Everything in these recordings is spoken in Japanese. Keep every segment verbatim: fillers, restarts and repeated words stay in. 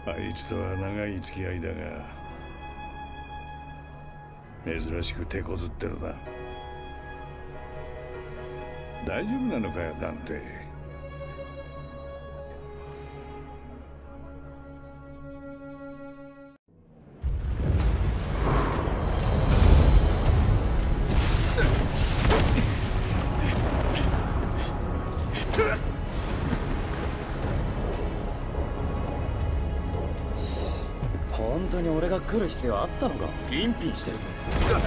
あいつとは長い付き合いだが珍しく手こずってるな。大丈夫なのかよダンテ。 本当に俺が来る必要あったのか。ピンピンしてるぞ。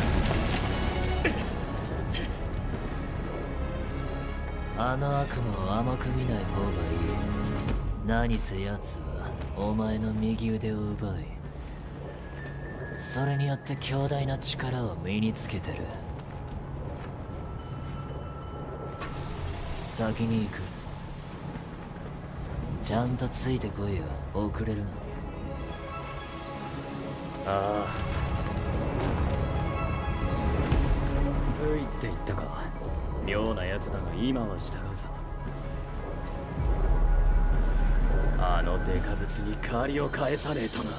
あの悪魔を甘く見ない方がいい。何せ奴はお前の右腕を奪い、それによって強大な力を身につけてる。先に行く。ちゃんとついてこいよ。遅れるな。 ああ、V って言ったか。妙なやつだが今は従うぞ。あのデカブツに借りを返さねえとな。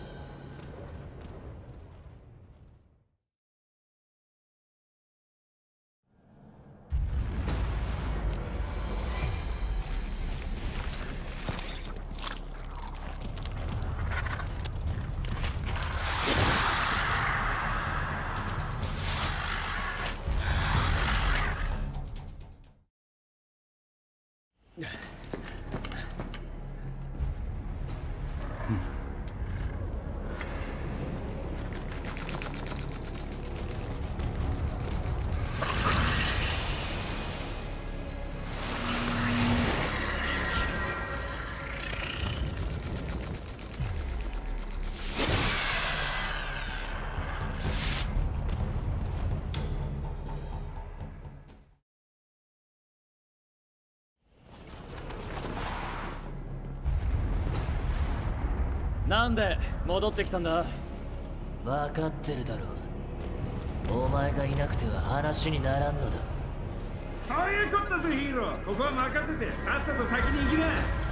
なんで戻ってきたんだ。 分かってるだろう。お前がいなくては話にならんのだ。 そういうことだぜヒーロー。ここは任せてさっさと先に行きな。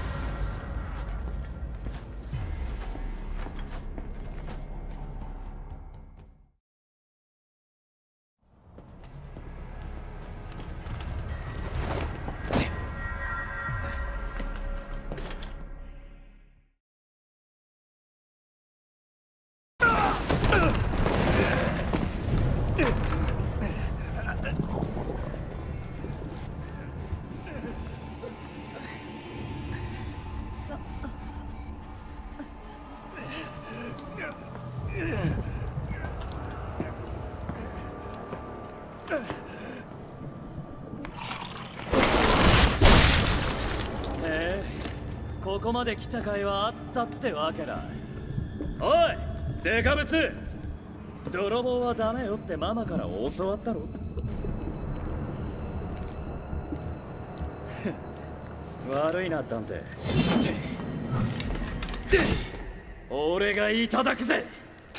ここまで来た甲斐はあったってわけだ。おいデカブツ、泥棒はダメよってママから教わったろ。悪いなダンテ。俺がいただくぜ。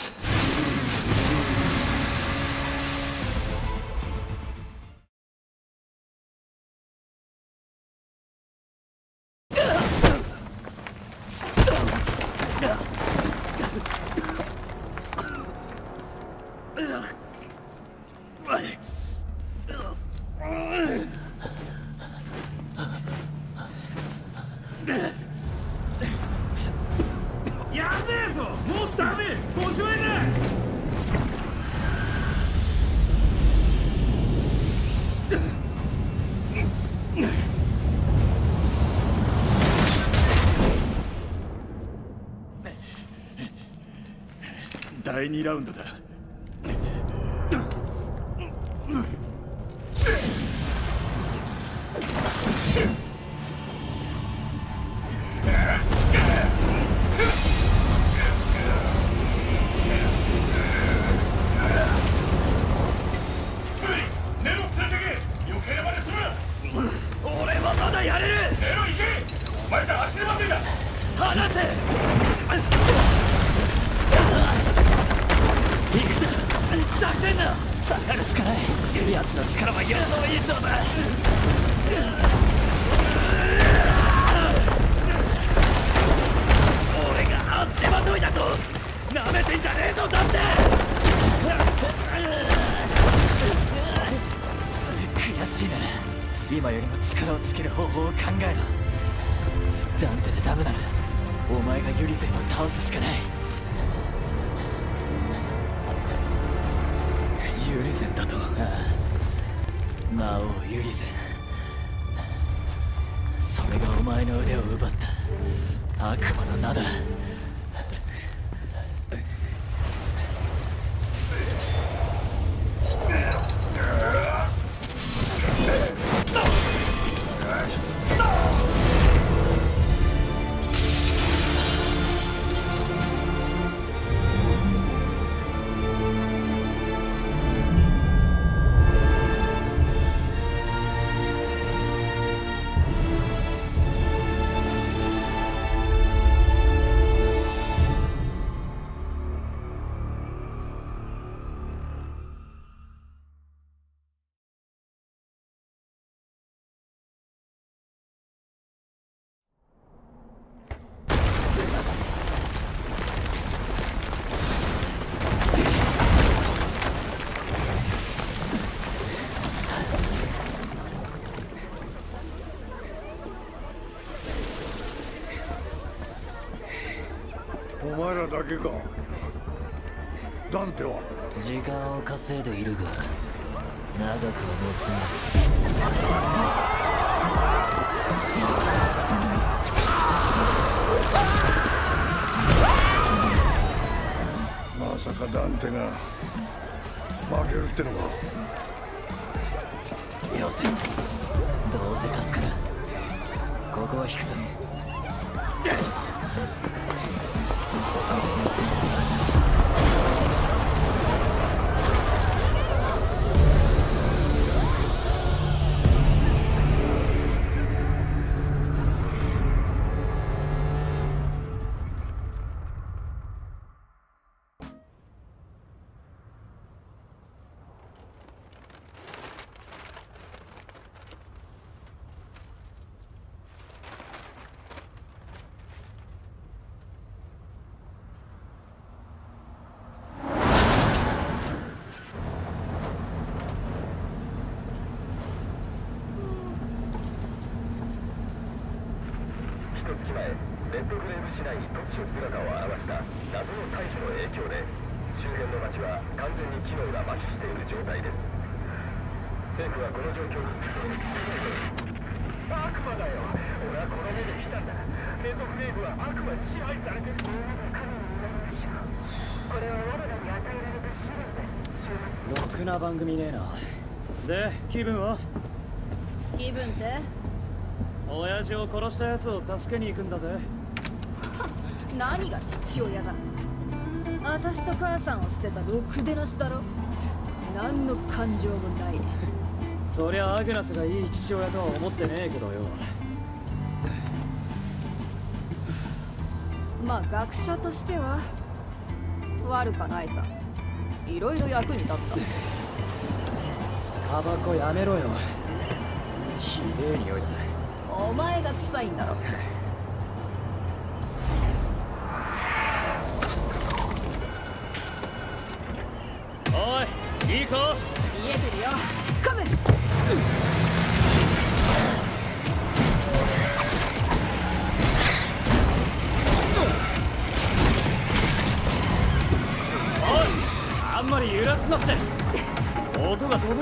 やべえぞ、もうダメ。おしまいだ。だいにラウンドだ。俺はまだやれる。ネロ行け。お前じゃ足で待ってんだ。放て。行くぞ。ざけんな。下がるしかない。奴の力は予想以上だ。俺がってんじゃねえぞだって。 悔しいな。今よりも力をつける方法を考えろ。ダンテでダメならお前がユリゼンを倒すしかない。 ユリゼンだと。ああ、魔王ユリゼン。それがお前の腕を奪った悪魔の名だ。 お前らだけか。ダンテは時間を稼いでいるが長くは持つままさかダンテが負けるってのか。 よせ、どうせ助からん。ここは引くぞ。 一月前、レッドグレーブ市内に突如姿を現した謎の大樹の影響で周辺の町は完全に機能が麻痺している状態です。政府はこの状況について悪魔だよ。俺はこの目で見たんだ。レッドグレーブは悪魔に支配されてる。みんなが神になりましょう。これは我らに与えられた試練です。週末ろくな番組ねえな。で、気分は？ 気分って？ 親父を殺したやつを助けに行くんだぜ。 何が父親だ。私と母さんを捨てたろくでなしだろ。何の感情もないね。 そりゃアグナスがいい父親とは思ってねえけどよ。 まあ学者としては悪かないさ。いろいろ役に立った。 タバコやめろよ。ひでえ匂いだ。 お前が臭いんだろ。 おい、いいか？ 見えてるよ。突っ込む。 おい、あんまり揺らすなって。音が飛ぶ。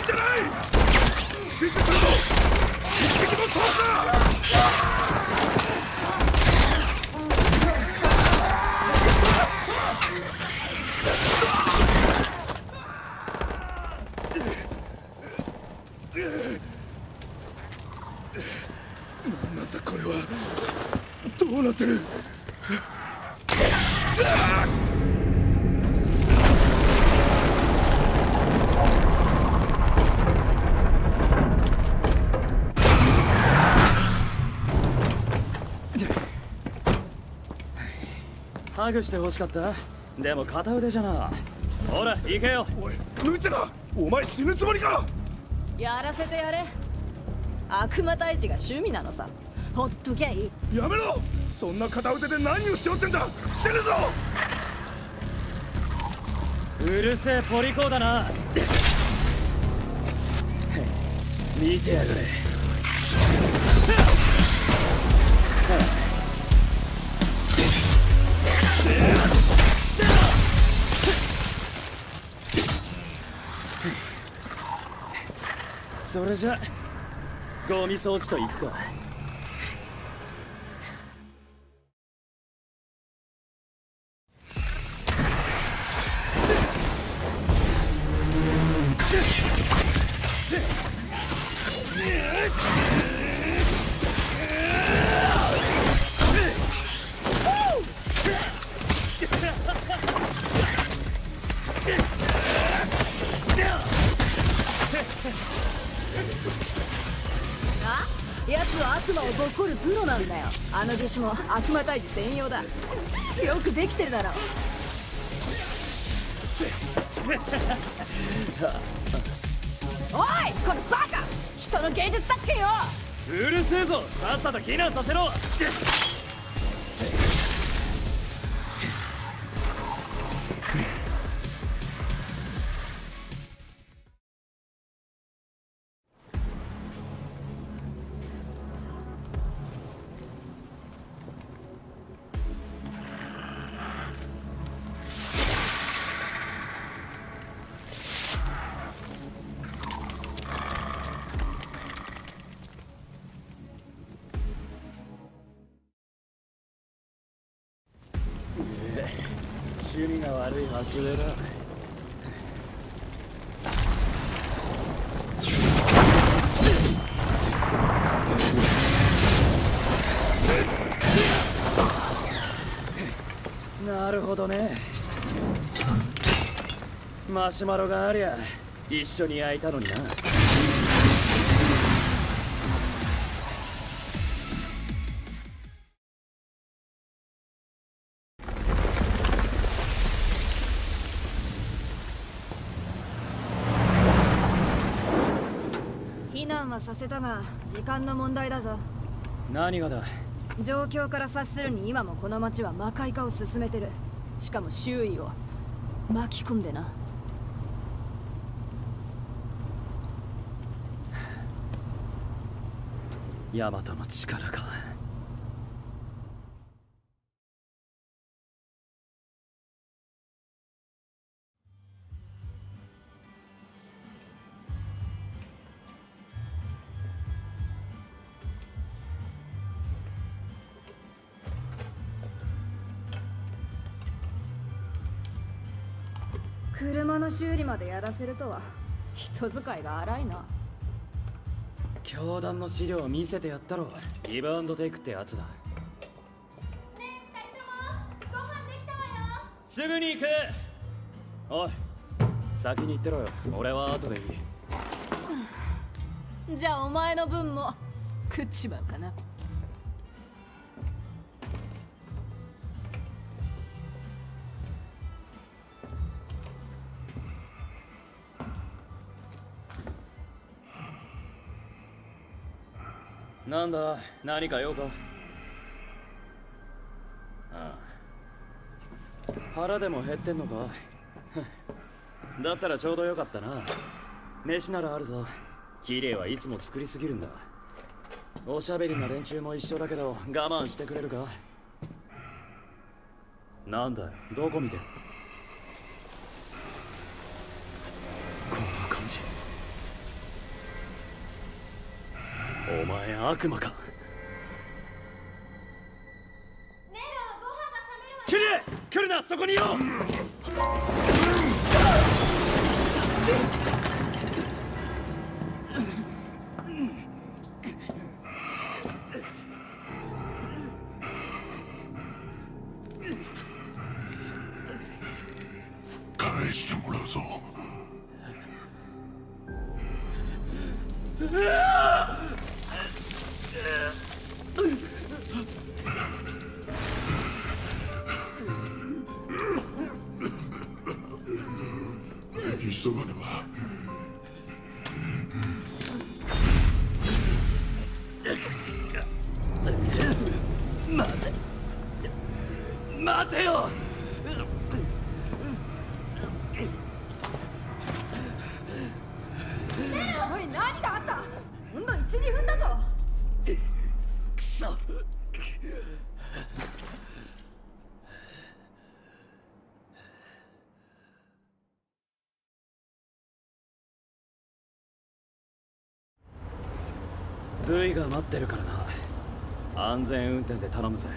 じゃない。死守するぞ。一撃も通すな。何なんだこれは。どうなってる。 ハグして欲しかった。でも片腕じゃな。ほら行けよ。 おい抜いてな。お前死ぬつもりか。 やらせてやれ。悪魔退治が趣味なのさ。ほっときゃいい。 やめろ。そんな片腕で何をしようってんだ。死ぬぞ。 うるせえポリコーだな。見てやがれ。それじゃゴミ掃除と行くか。 やつは悪魔をボコるプロなんだよ。あの弟子も悪魔退治専用だ。よくできてるだろ。おいこのバカ、人の芸術作品を。 うるせえぞ。さっさと避難させろ。趣味が悪い鉢植えだ。なるほどね。マシュマロがありゃ一緒に焼いたのにな。 避難はさせたが時間の問題だぞ。 何がだ。 状況から察するに今もこの町は魔界化を進めてる。しかも周囲を巻き込んでな。 ヤマトの力か。 車の修理までやらせるとは人使いが荒いな。 教団の資料を見せてやったろ。リバウンドテイクってやつだ。 ねえ二人ともご飯できたわよ。 すぐに行く。おい先に行ってろよ。俺は後でいい。 じゃあお前の分も食っちまうかな。 なんだ、何か用か。ああ、腹でも減ってんのか。だったらちょうどよかったな。飯ならあるぞ。綺麗はいつも作りすぎるんだ。おしゃべりな連中も一緒だけど我慢してくれるか。なんだよ、どこ見てる。こんな感じ。 悪魔か。 ネロ、ご飯が冷めるわよ。 キュリエ、来るな、そこにいろ。 返してもらうぞ。急がねば。 待て待てよ。 おい、何があった？ほんのいち、にふんだぞ。 くそ。ブイが待ってるからな。安全運転で頼むぜ。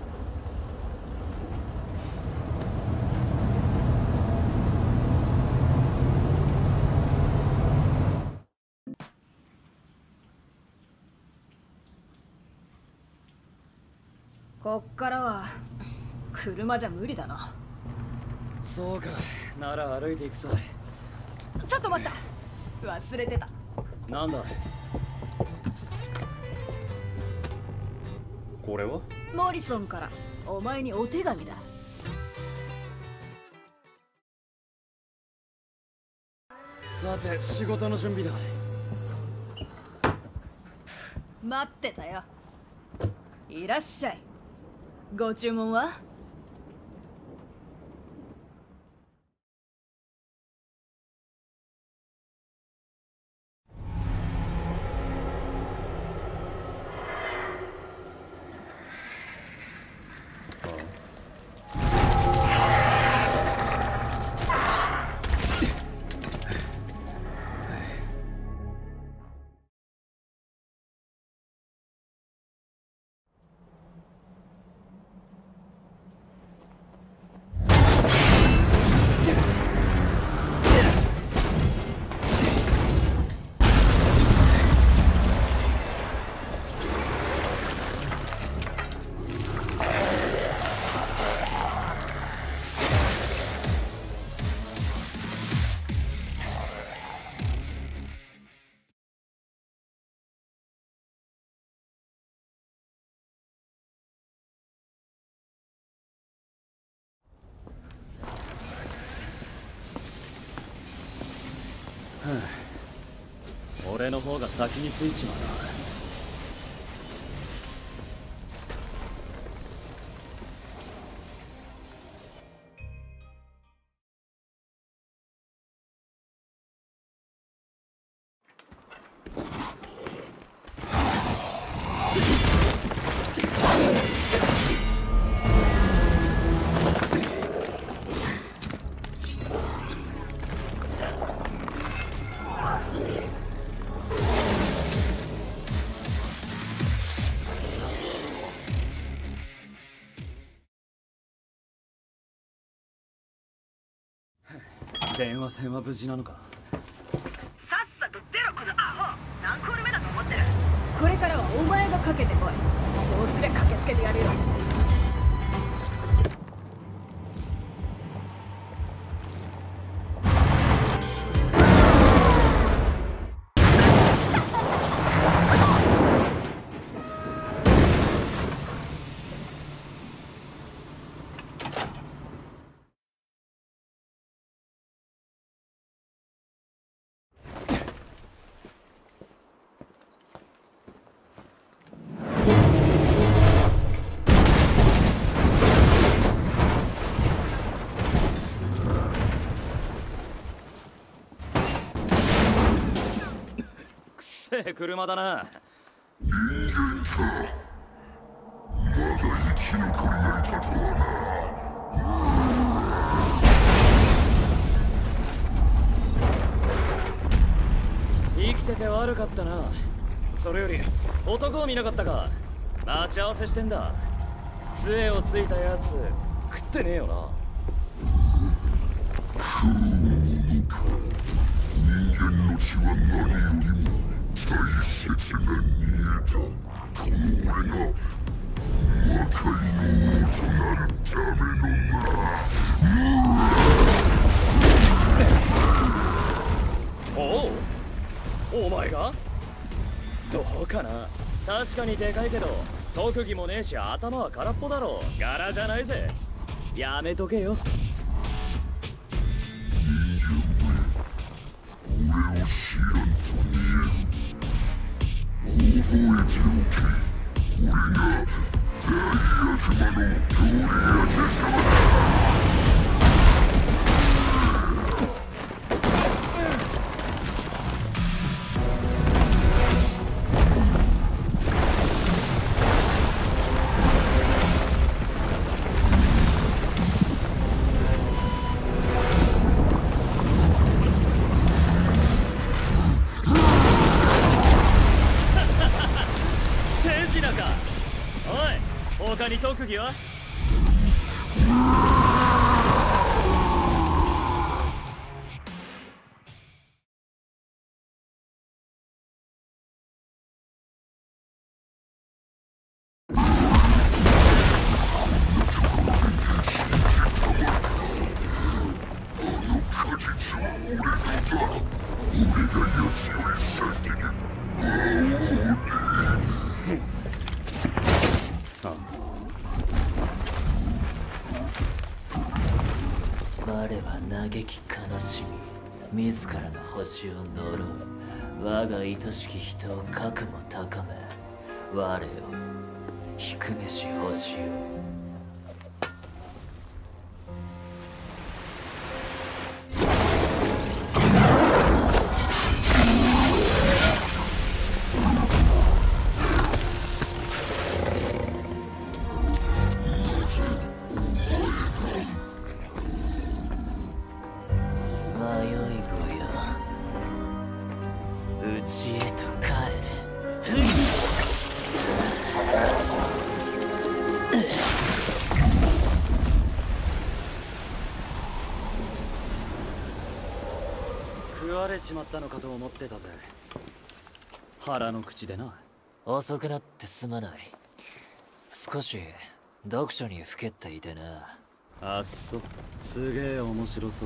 こっからは車じゃ無理だな。 そうか、なら歩いていくさ。 ちょっと待った、忘れてた。 なんだこれは？ モリソンからお前にお手紙だ。 さて、仕事の準備だ。 待ってたよ。いらっしゃい。ご注文は？ 俺の方が先に着いちまうな。電話線は無事なのか？ さっさと出ろ、このアホ。何コール目だと思ってる。これからはお前がかけてこい。そうすりゃ駆けつけてやるよ。 車だな。 人間か。まだ生き残りがいたとはな。生きてて悪かったな。 それより男を見なかったか。待ち合わせしてんだ。杖をついたやつ食ってねえよな。 食うものか。人間の血は何よりも大切な煮えだ。この俺が魔界の王となるためのな。 おう、お前が？どうかな。確かにでかいけど特技もねえし頭は空っぽだろ。柄じゃないぜ。やめとけよ。 俺を知らんと見える。覚えておけ。俺が大悪魔のゴリアテ様だ。 他に特技は？ 我は嘆き悲しみ自らの星を呪う。我が愛しき人を核も高め、我を低めし星を。 食われちまったのかと思ってたぜ。腹の口でな。 遅くなってすまない。少し読書にふけっていてな。 あっそ、すげえ面白そう。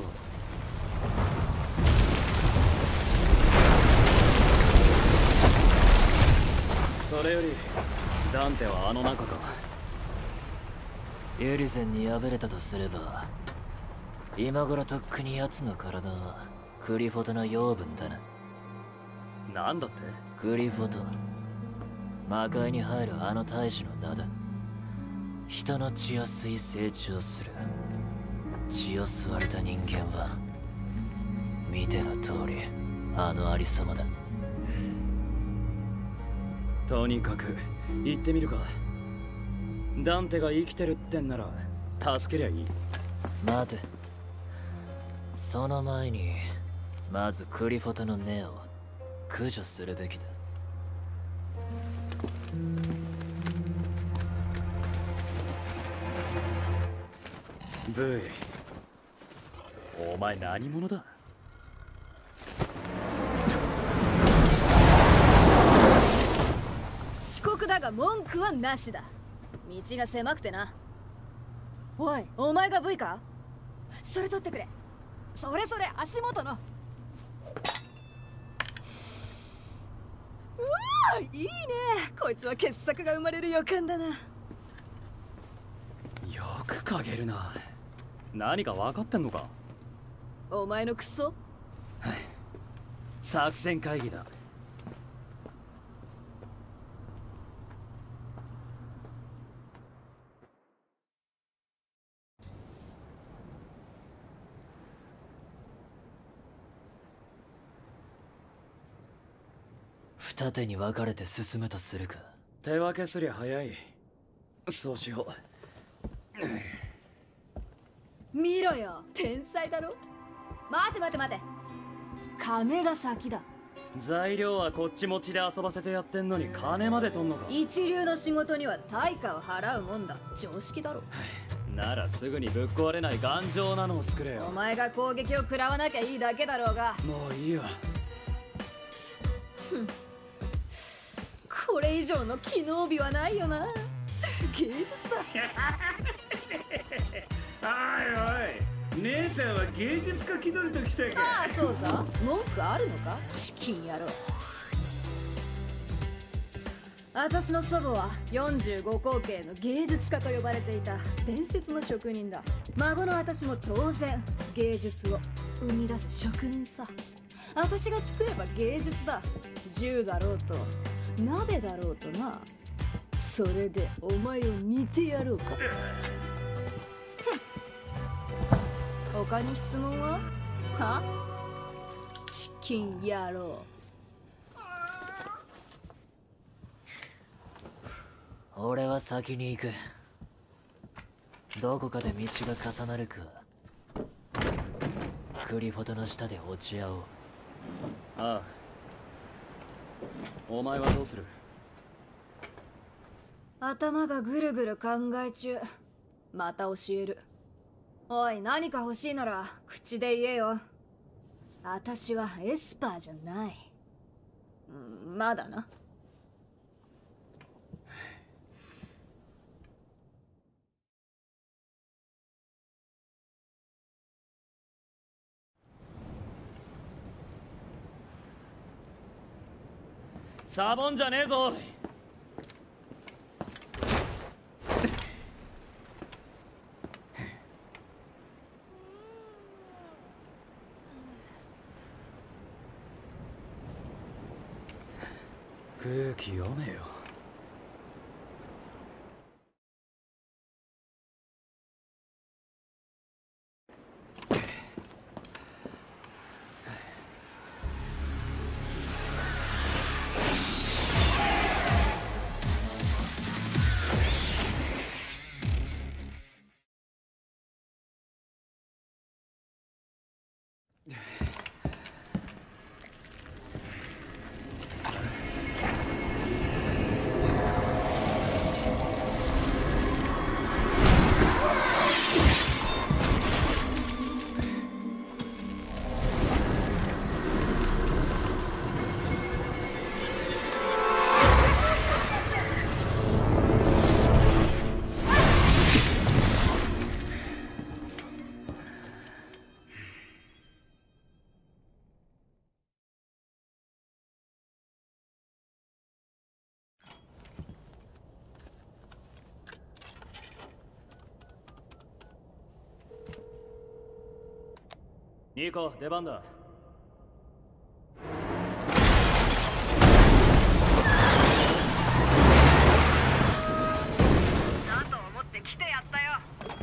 それよりダンテはあの中か。 ユリゼンに敗れたとすれば今頃とっくに奴の体はクリフォトの養分だな。 なんだって？ クリフォト、魔界に入るあの大使の名だ。人の血を吸い成長する。血を吸われた人間は見ての通りあのありさまだ。 とにかく行ってみるか。ダンテが生きてるってんなら助けりゃいい。 待て、その前にまずクリフォトの根を駆除するべきだ。 ブイ、お前何者だ？ 遅刻だが文句はなしだ。道が狭くてな。おい、お前が V か？それ取ってくれ。それそれ、足元の。うわー、いいね。こいつは傑作が生まれる予感だな。 よく嗅げるな。何か分かってんのか？ お前のクソ。 作戦会議だ。 二手に分かれて進むとするか。 手分けすりゃ早い。そうしよう。見ろよ、天才だろ。待て待て待て、金が先だ。 材料はこっち持ちで遊ばせてやってんのに金まで取んのか。 一流の仕事には対価を払うもんだ。常識だろ。 ならすぐにぶっ壊れない頑丈なのを作れよ。 お前が攻撃を食らわなきゃいいだけだろうが。 もういいよ。 これ以上の機能美はないよな。芸術だ。 おいおい、姉ちゃんは芸術家気取りときたか。 ああ、そうさ。文句あるのか、チキン野郎。私の祖母はよんじゅうごこうけいの芸術家と呼ばれていた伝説の職人だ。孫の私も当然芸術を生み出す職人さ。私が作れば芸術だ。銃だろうと鍋だろうとな。それでお前を煮てやろうか。他に質問は？は？チキン野郎。 俺は先に行く。どこかで道が重なるか。クリフォトの下で落ち合おう。 ああ。お前はどうする？ 頭がぐるぐる考え中。また教える。おい、何か欲しいなら口で言えよ。私はエスパーじゃない。うん、まだな。 サボンじゃねえぞ。空気読めよ。ニコ、出番だ。 だと思って来てやったよ。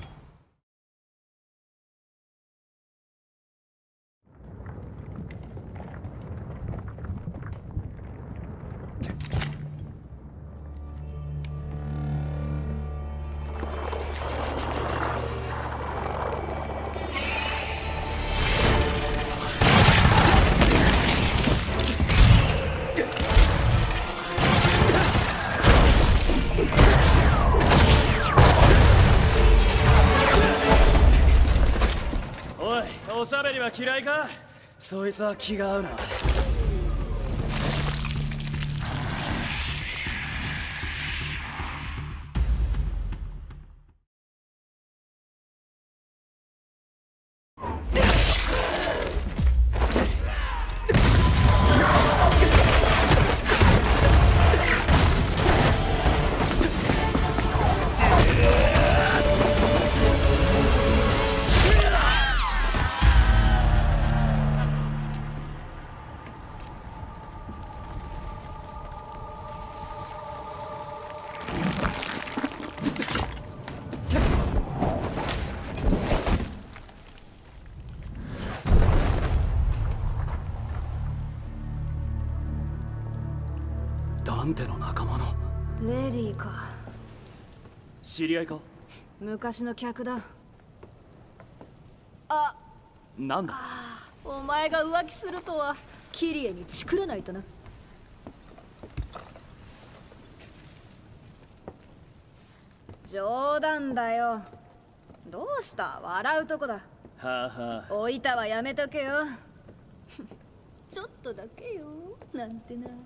おしゃべりは嫌いか？そいつは気が合うな。ダンテの仲間のレディーか。 知り合いか？ 昔の客だ。あ、 なんだ？ お前が浮気するとはキリエにチクらないとな。冗談だよ。どうした笑うとこだ。 はあはあ。 置いたはやめとけよ。ちょっとだけよなんてな。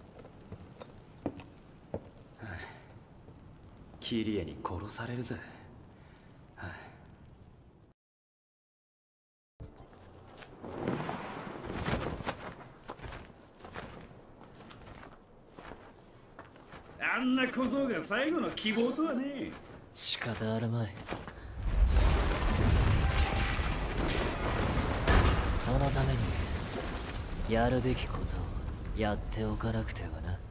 キリエに殺されるぜ。 あんな小僧が最後の希望とはね。 仕方あるまい。そのためにやるべきことをやっておかなくてはな。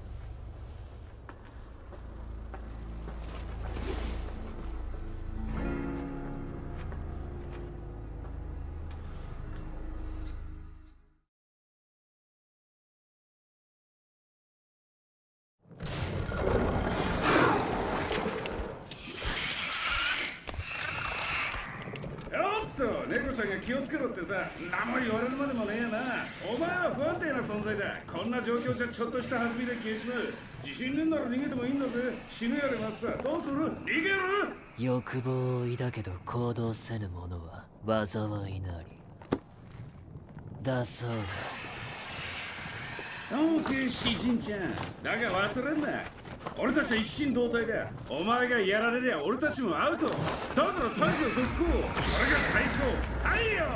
猫ちゃんが気をつけろってさ、何も言われるまでもねえな。お前は不安定な存在だ。こんな状況じゃちょっとした弾みで消えちまう。自信ねえなら逃げてもいいんだぜ。死ぬやれますさ。どうする？逃げる？ 欲望を抱けど行動せぬ者は災いなりだそうだ。 オーケー、詩人ちゃん。だが忘れんな。俺たちは一心同体だ。お前がやられりゃ俺たちもアウト。だから大将続行。それが最高。はいよ。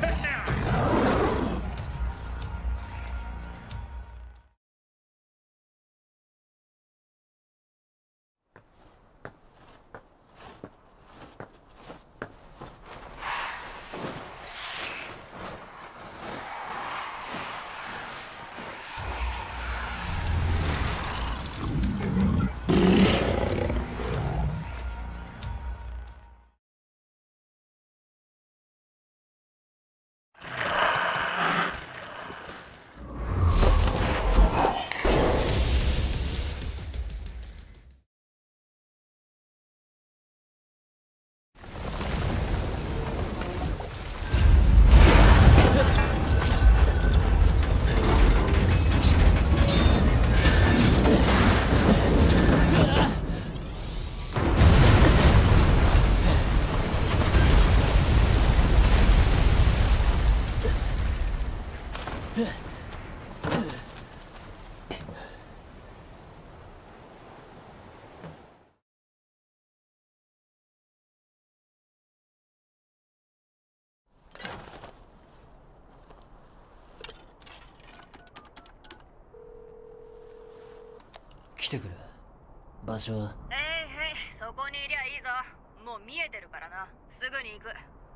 来てくれ。場所は？ えいへい、そこにいりゃいいぞ。もう見えてるからな。すぐに行く。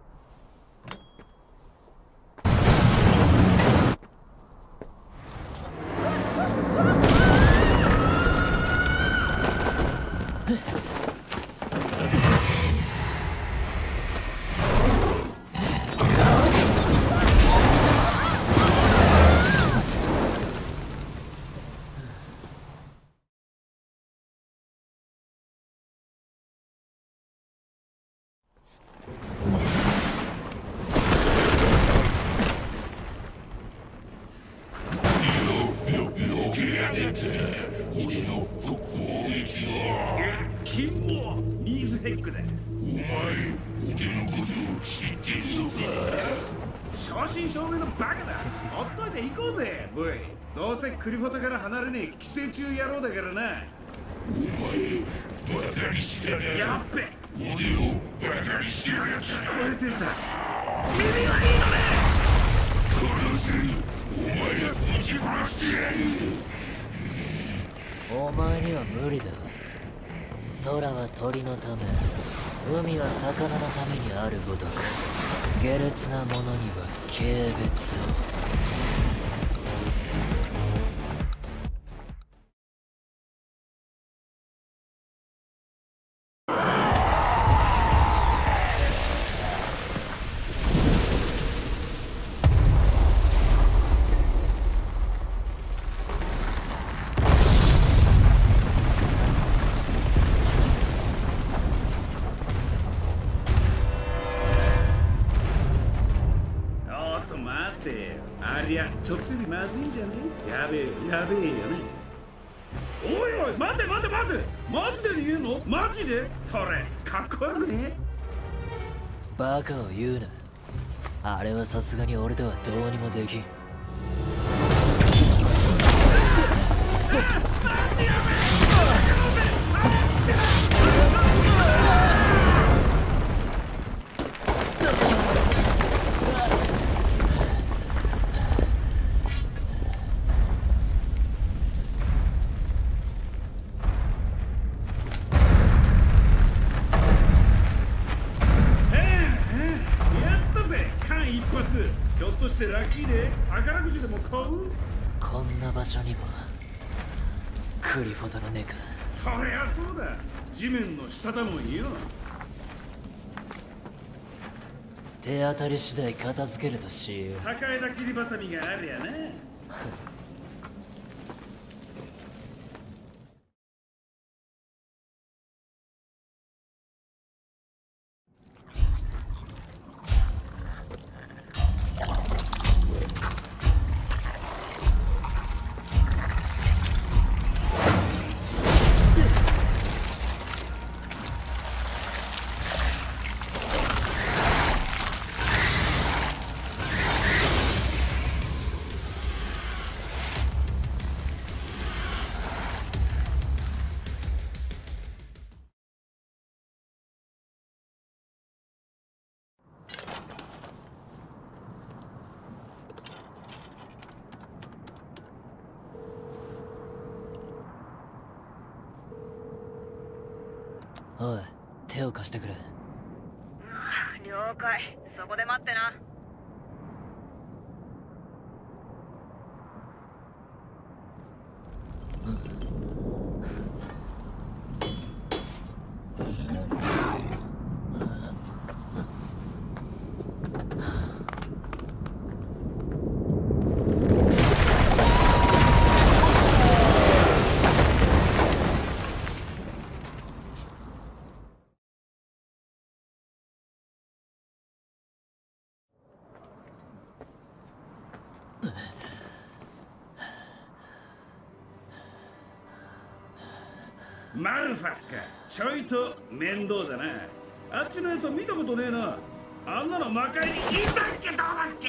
金もニーズヘックだ。 お前、俺のこと知ってるのか？ 正真正銘のバカだ。ほっといて行こうぜ、ボイ。どうせクリフォトから離れねえ寄生虫野郎だからな。 お前、バカにしたな。 やっべ。 俺をバカにしてやがった。 聞こえてた。耳はいいのね。 殺せ。お前がぶち殺してやる。 お前には無理だ。空は鳥のため、海は魚のためにあるごとく、下劣な者には軽蔑を。 ありゃちょっぴりまずいんじゃね？やべえやべえよね。おいおい待て待て待て、マジで逃げるの？マジで？それかっこよくね？ バカを言うな。あれはさすがに俺ではどうにもできん。 ひょっとしてラッキーで宝くじでも買う？ こんな場所にもクリフォドの根か。 そりゃそうだ、地面の下だもんよ。 手当たり次第片付けるとしよう。 高枝切りばさみがありゃね。 おい、手を貸してくれ。 了解、そこで待ってな。 マルファスか、ちょいと面倒だな。あっちのやつは見たことねえな。あんなの魔界にいたっけ？どうだっけ？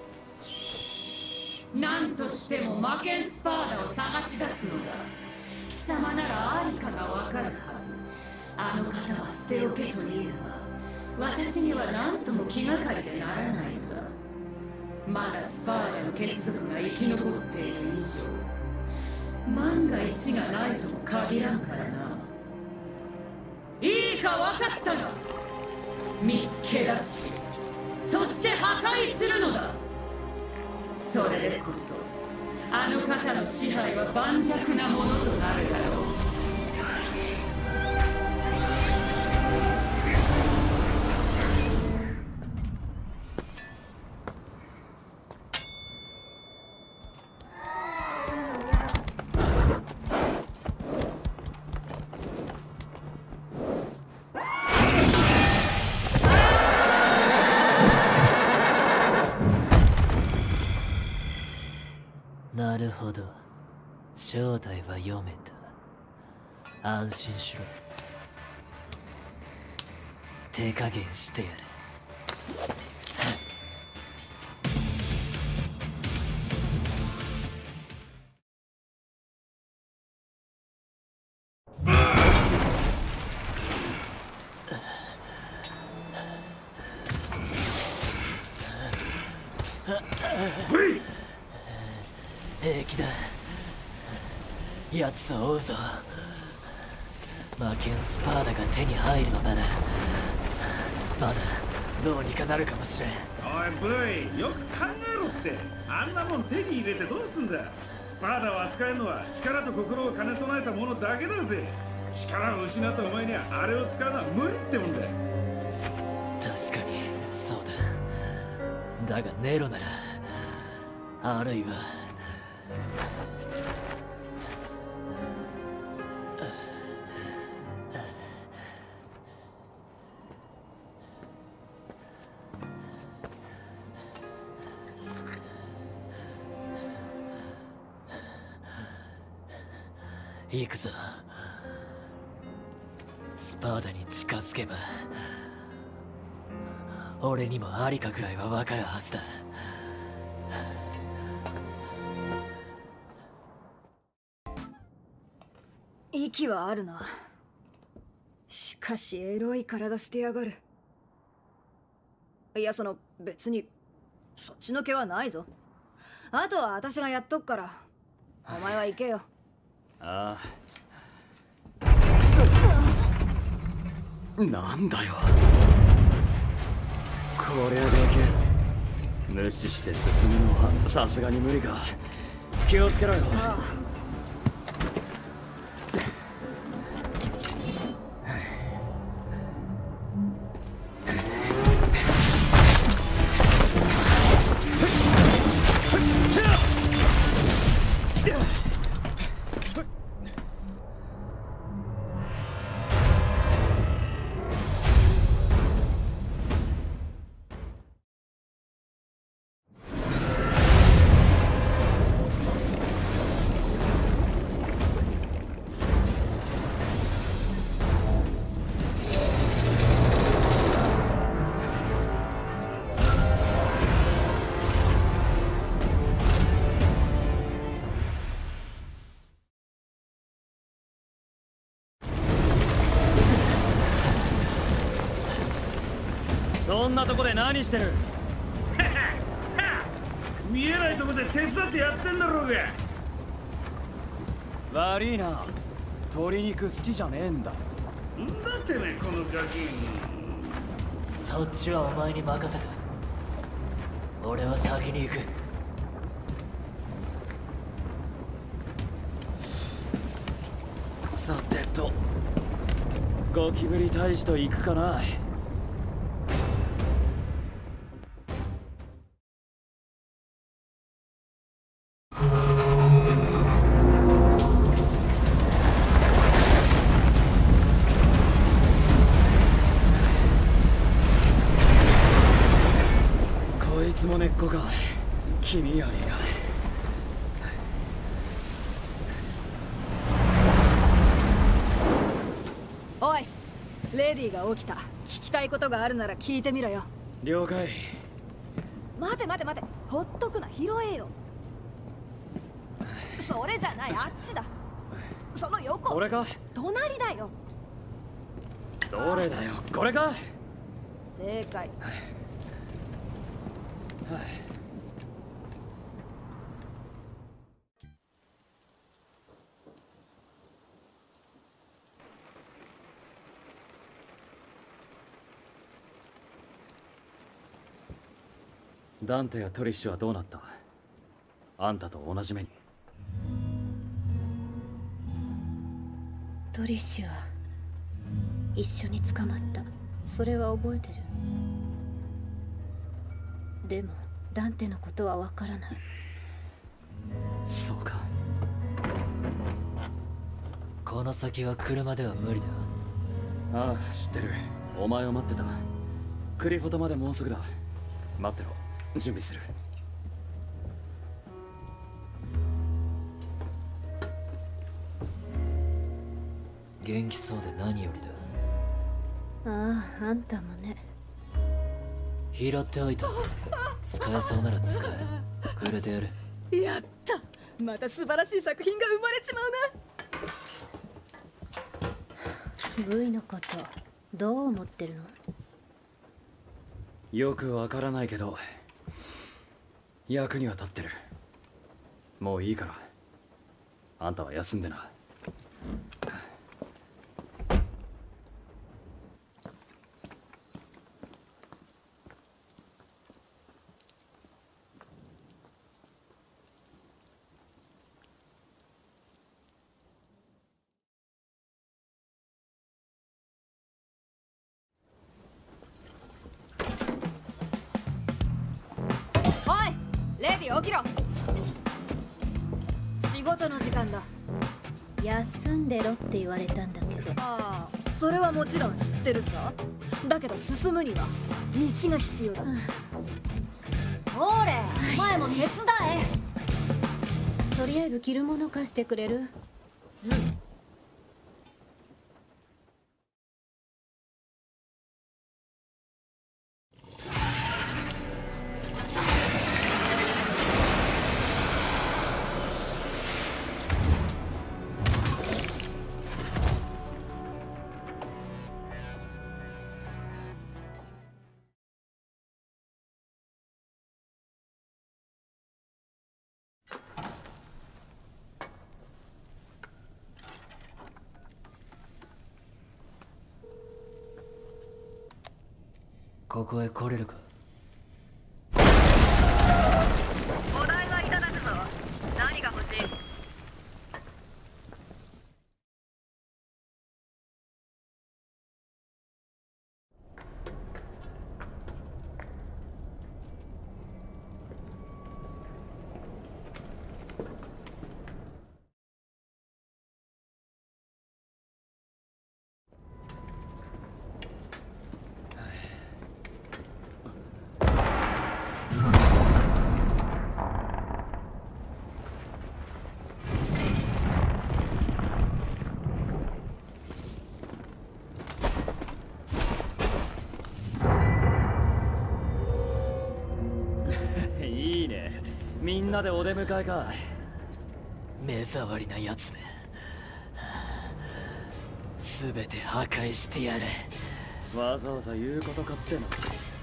何としても魔剣スパーダを探し出すのだ。貴様ならありかがわかるはず。あの方は捨ておけと言えば私には何とも気がかりでならないのだ。まだスパーダの結束が生き残っている以上、万が一がないとも限らんからな。いいか分かったな。見つけ出し、そして破壊するのだ。それでこそあの方の支配は盤石なものとなるだろう。 なるほど、正体は読めた。安心しろ。手加減してやる。平気だ。奴を追うぞ。魔剣スパーダが手に入るのならまだどうにかなるかもしれん。 おいブイ、よく考えろって。あんなもん手に入れてどうすんだ。スパーダを扱えるのは力と心を兼ね備えたものだけだぜ。力を失ったお前にはあれを使うのは無理ってもんだ。 確かにそうだ。だがネロなら、あるいは行くぞ。スパーダに近づけば俺にもありかくらいは分かるはずだ。 息はあるな。しかしエロい体してやがる。いや、その別にそっちの気はないぞ。あとは私がやっとくからお前は行けよ。 ああ、なんだよこれだけ無視して進むのはさすがに無理か。気をつけろよ。 ああ、 そんなとこで何してる？ 見えないとこで手伝ってやってんだろうが。 悪いな、鶏肉好きじゃねえんだ。 んだってね、このガキ。 そっちはお前に任せた。俺は先に行く。 さてと、ゴキブリ大使と行くかな。こいつも根っこか。気味悪いな。 おい、レディーが起きた。聞きたいことがあるなら聞いてみろよ。 了解。 待て待て待て、ほっとくな、拾えよ。それじゃない、あっちだ。その横。 これか？ 隣だよ。 どれだよ、これか？ 正解。 ダンテやトリッシュはどうなった？あんたと同じ目に。 トリッシュは一緒に捕まった。それは覚えてる。でもダンテのことはわからない。 そうか。 この先は車では無理だ。 ああ、知ってる。お前を待ってた。クリフォトまでもうすぐだ。待ってろ、準備する。 元気そうで何よりだ。 ああ、あんたもね。 拾っておいた。使えそうなら使え。くれてやる。 やった、また素晴らしい作品が生まれちまうな。 ブイ のことどう思ってるの？ よくわからないけど役には立ってる。もういいからあんたは休んでな。 レディ起きろ。仕事の時間だ。 休んでろって言われたんだけど。 ああ、それはもちろん知ってるさ。だけど進むには道が必要だ。ほれ、お前も手伝え。 とりあえず着るもの貸してくれる？ うん。 ここへ来れるか。 お題はいただくぞ。何が欲しい？ いいね。みんなでお出迎えか。 目障りなやつめ、すべて破壊してやれ。 わざわざ言うことかっての。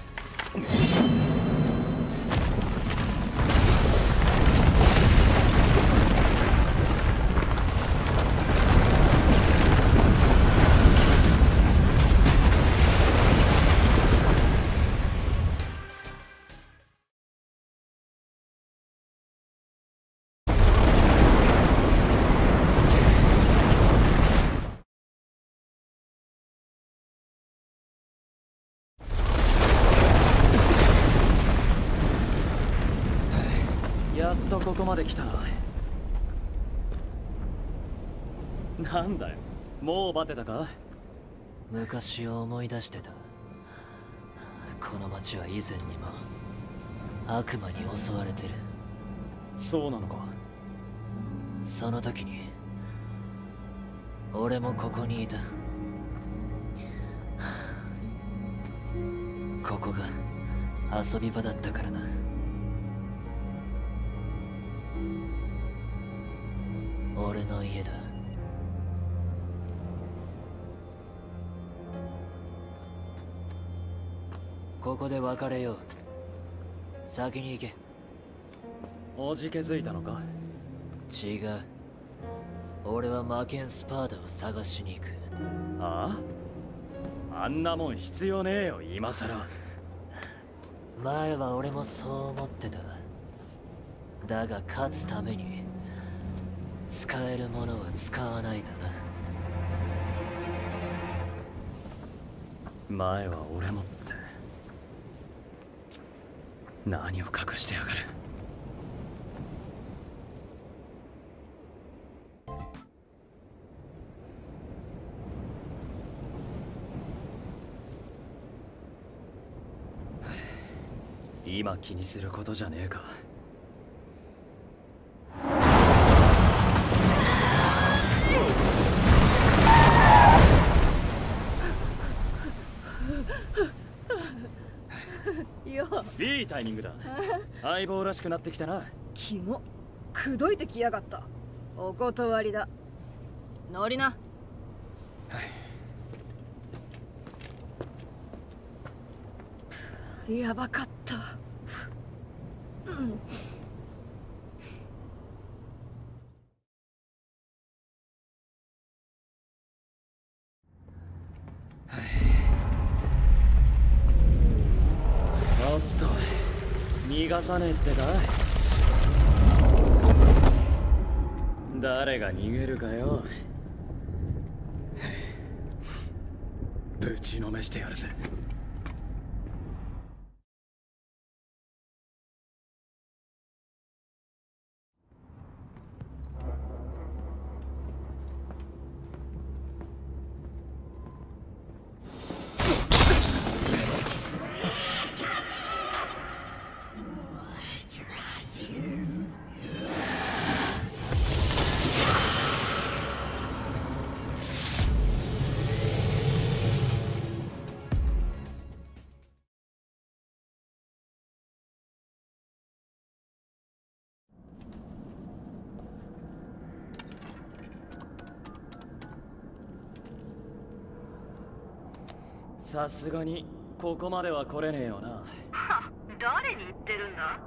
やっとここまで来たな。なんだよ、もうバテたか？ 昔を思い出してた。この町は以前にも悪魔に襲われてる。 そうなのか。 その時に俺もここにいた。ここが遊び場だったからな。俺の家だ。ここで別れよう。先に行け。 おじけづいたのか？ 違う。俺はマケンスパーダを探しに行く。 ああ？あんなもん必要ねえよ、今さら。 前は俺もそう思ってた。だが勝つために使えるものは使わないとな。 前は俺もって何を隠してやがる。今気にすることじゃねえか。いいタイミングだ。相棒らしくなってきたな。 キモ、口説いてきやがった。お断りだ。乗りな。やばかった。うん。 おっと、逃がさねえってか。誰が逃げるかよ。ぶちのめしてやるぜ。 さすがにここまでは来れねえよな。 は、誰に言ってるんだ？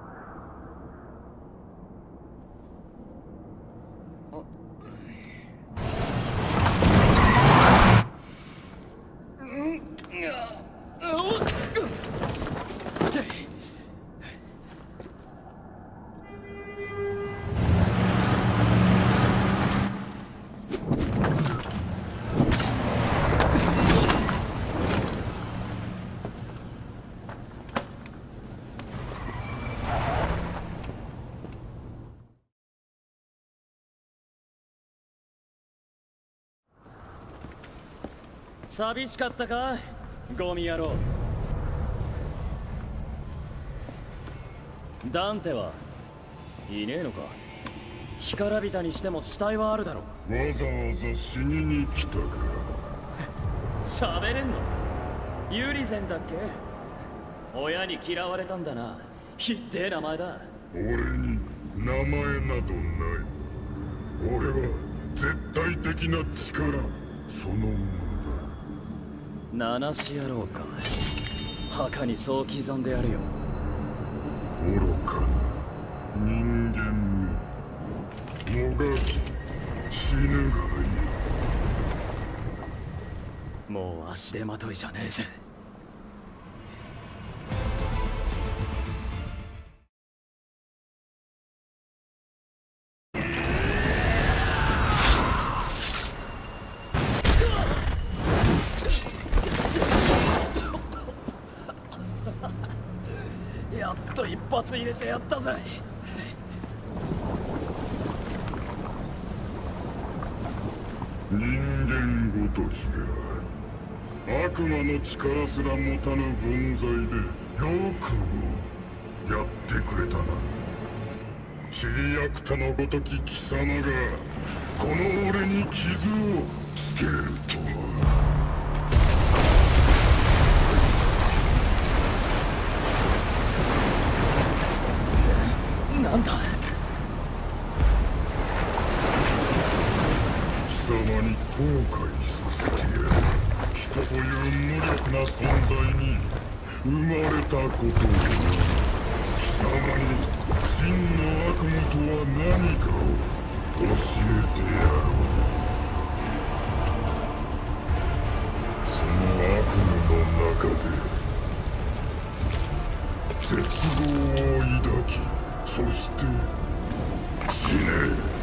寂しかったか、ゴミ野郎。ダンテはいねえのか。干からびたにしても死体はあるだろ。 わざわざ死にに来たか。 喋れんの？ユリゼンだっけ？親に嫌われたんだな。ひってえ名前だ。 俺に名前などない。俺は絶対的な力そのものだ。 七し野郎か。墓にそう刻んでやるよ。 愚かな人間め、もがき死ぬがいい。 もう足手まといじゃねえぜ。やっと一発入れてやったぜ。 人間ごときが悪魔の力すら持たぬ分際でよくもやってくれたな。チリヤクタのごとき貴様がこの俺に傷をつけるとは。 なんだ？ 貴様に後悔させてやる。人という無力な存在に生まれたことをな。貴様に真の悪夢とは何かを教えてやろう。その悪夢の中で絶望を抱き、そして死ね。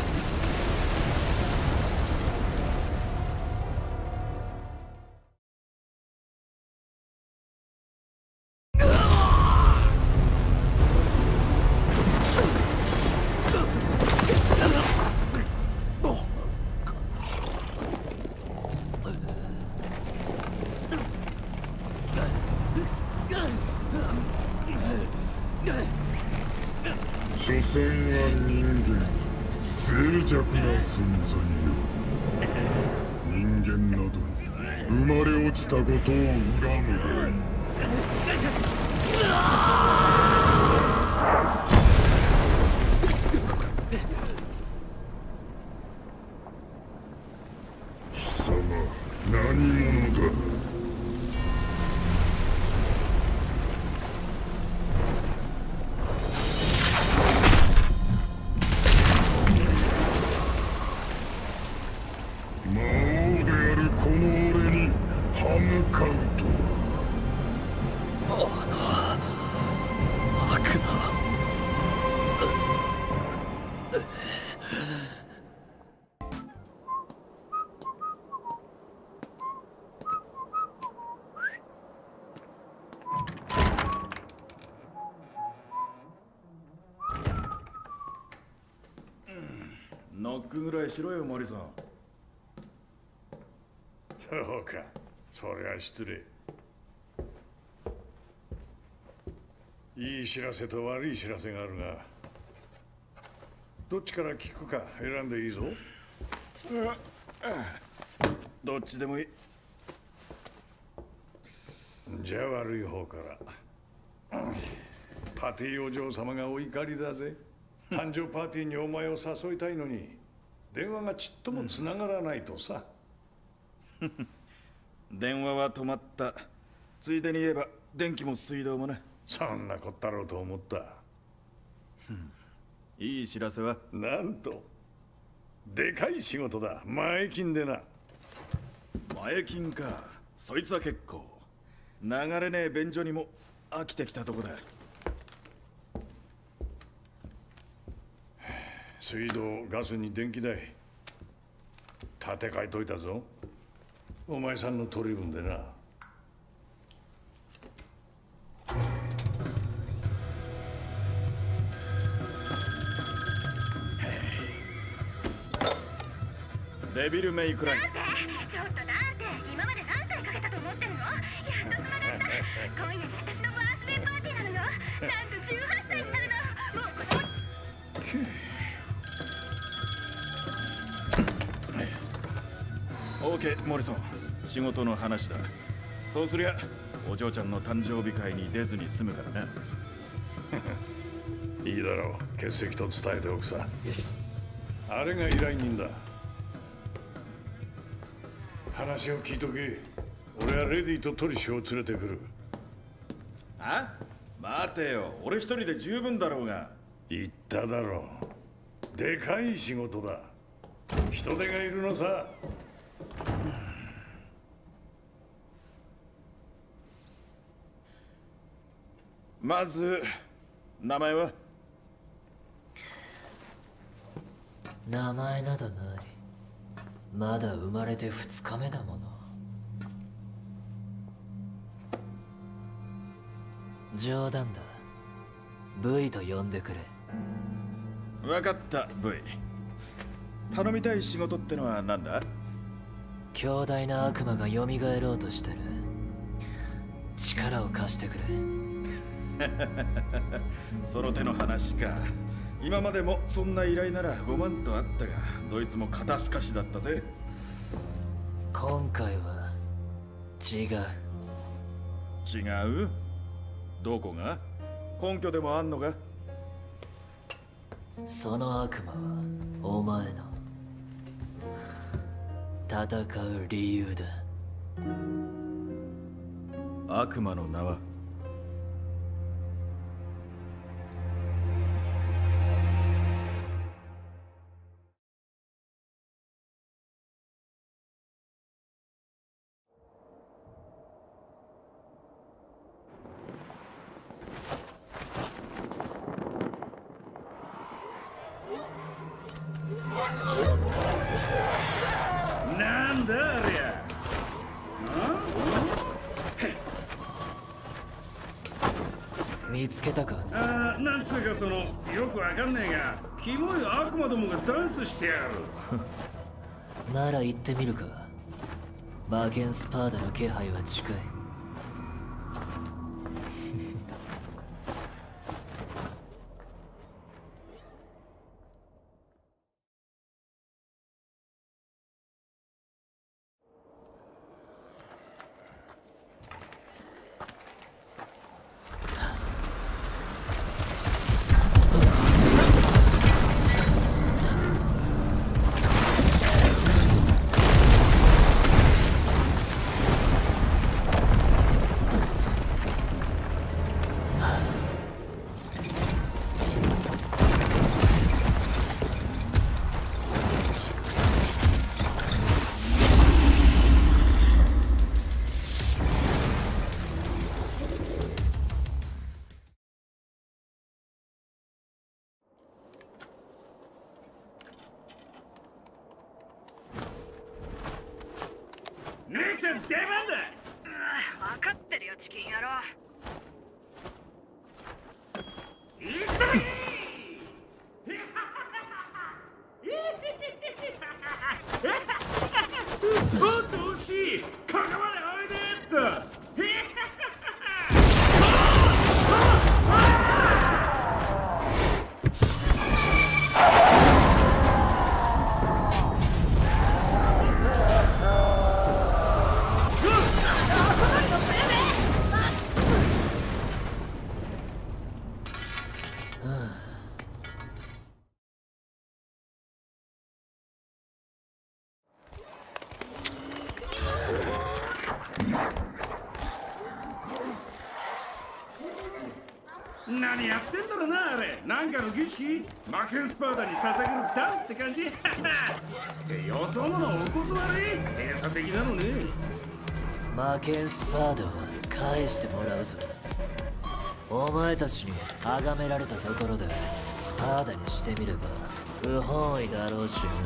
所詮は人間、脆弱な存在よ。人間などに生まれ落ちたことを恨むがいい。貴様、何者だ？魔王であるこの俺に歯向かうとは。 あの悪魔。 ノックぐらいしろよ、モリソン。そうか、それは失礼。いい知らせと悪い知らせがあるが、どっちから聞くか選んでいいぞ。どっちでもいい。じゃあ悪い方から。パティお嬢様がお怒りだぜ。誕生パーティーにお前を誘いたいのに電話がちっともつながらないとさ。 電話は止まった。 ついでに言えば電気も水道もな。 そんなこったろうと思った。 いい知らせは？ なんとでかい仕事だ。前金でな。 前金か。そいつは結構。流れねえ便所にも飽きてきたとこだ。 水道ガスに電気代立て替えといたぞ。お前さんの取り分でな。 デビルメイクライン。 ちょっとなんて今まで何回かけたと思ってるの？やっとつながった。今夜に私のバースデーパーティーなのよ。なんとじゅうはっさいになるの。もう子供。オーケー、モリソン。仕事の話だ。そうすりゃお嬢ちゃんの誕生日会に出ずに済むからな。 いいだろう。欠席と伝えておくさ。 よし。 あれが依頼人だ。話を聞いとけ。俺はレディとトリシを連れてくる。 あ？待てよ。俺一人で十分だろうが。 言っただろう。でかい仕事だ。人手がいるのさ。 まず名前は？ 名前などない。まだ生まれて二日目だもの。冗談だ。ブイ と呼んでくれ。 分かった、ブイ。頼みたい仕事ってのは何だ？ 強大な悪魔が蘇ろうとしてる。力を貸してくれ。 その手の話か。今までもそんな依頼ならごまんとあったが、どいつも肩透かしだったぜ。 今回は違う。 違う？どこが？根拠でもあんのか？ その悪魔はお前の戦う理由だ。 悪魔の名は？ なんだありゃ。 見つけたか？ ああ、なんつうかそのよくわかんねえが、キモい悪魔どもがダンスしてやる。 なら行ってみるか。マゲンスパーダの気配は近い。 姉ちゃん出番だ。 分かってるよ、チキン野郎。 いったいおっと惜しい。ここまでおいでっと。 何やってんだろうな、あれ。なんかの儀式？マケンスパウダーに捧げるダンスって感じ。ってよそ者お断り？閉鎖的なのね。 マケンスパーダーは返してもらうぞ。お前たちに崇められたところでスパーダにしてみれば不本意だろうしな。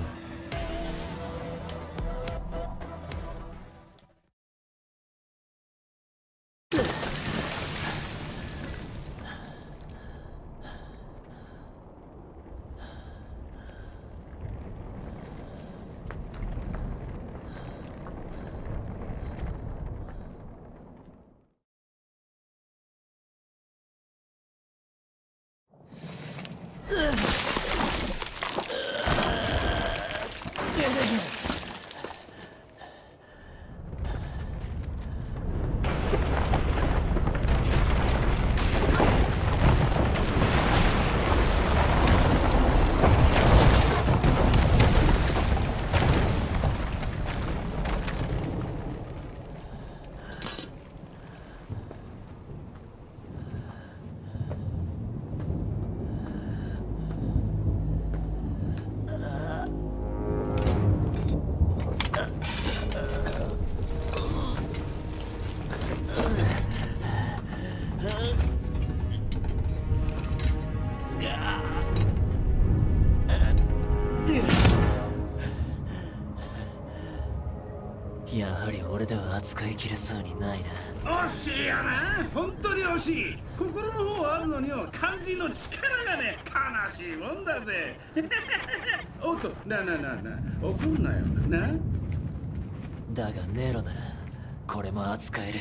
やはり俺では扱いきれそうにないな。 惜しいよな、本当に惜しい。心の方はあるのによ、肝心の力がね、悲しいもんだぜ。おっと、なあなあなあなあ、怒んなよな。 だがネロならこれも扱える。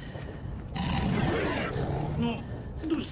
お、どうした？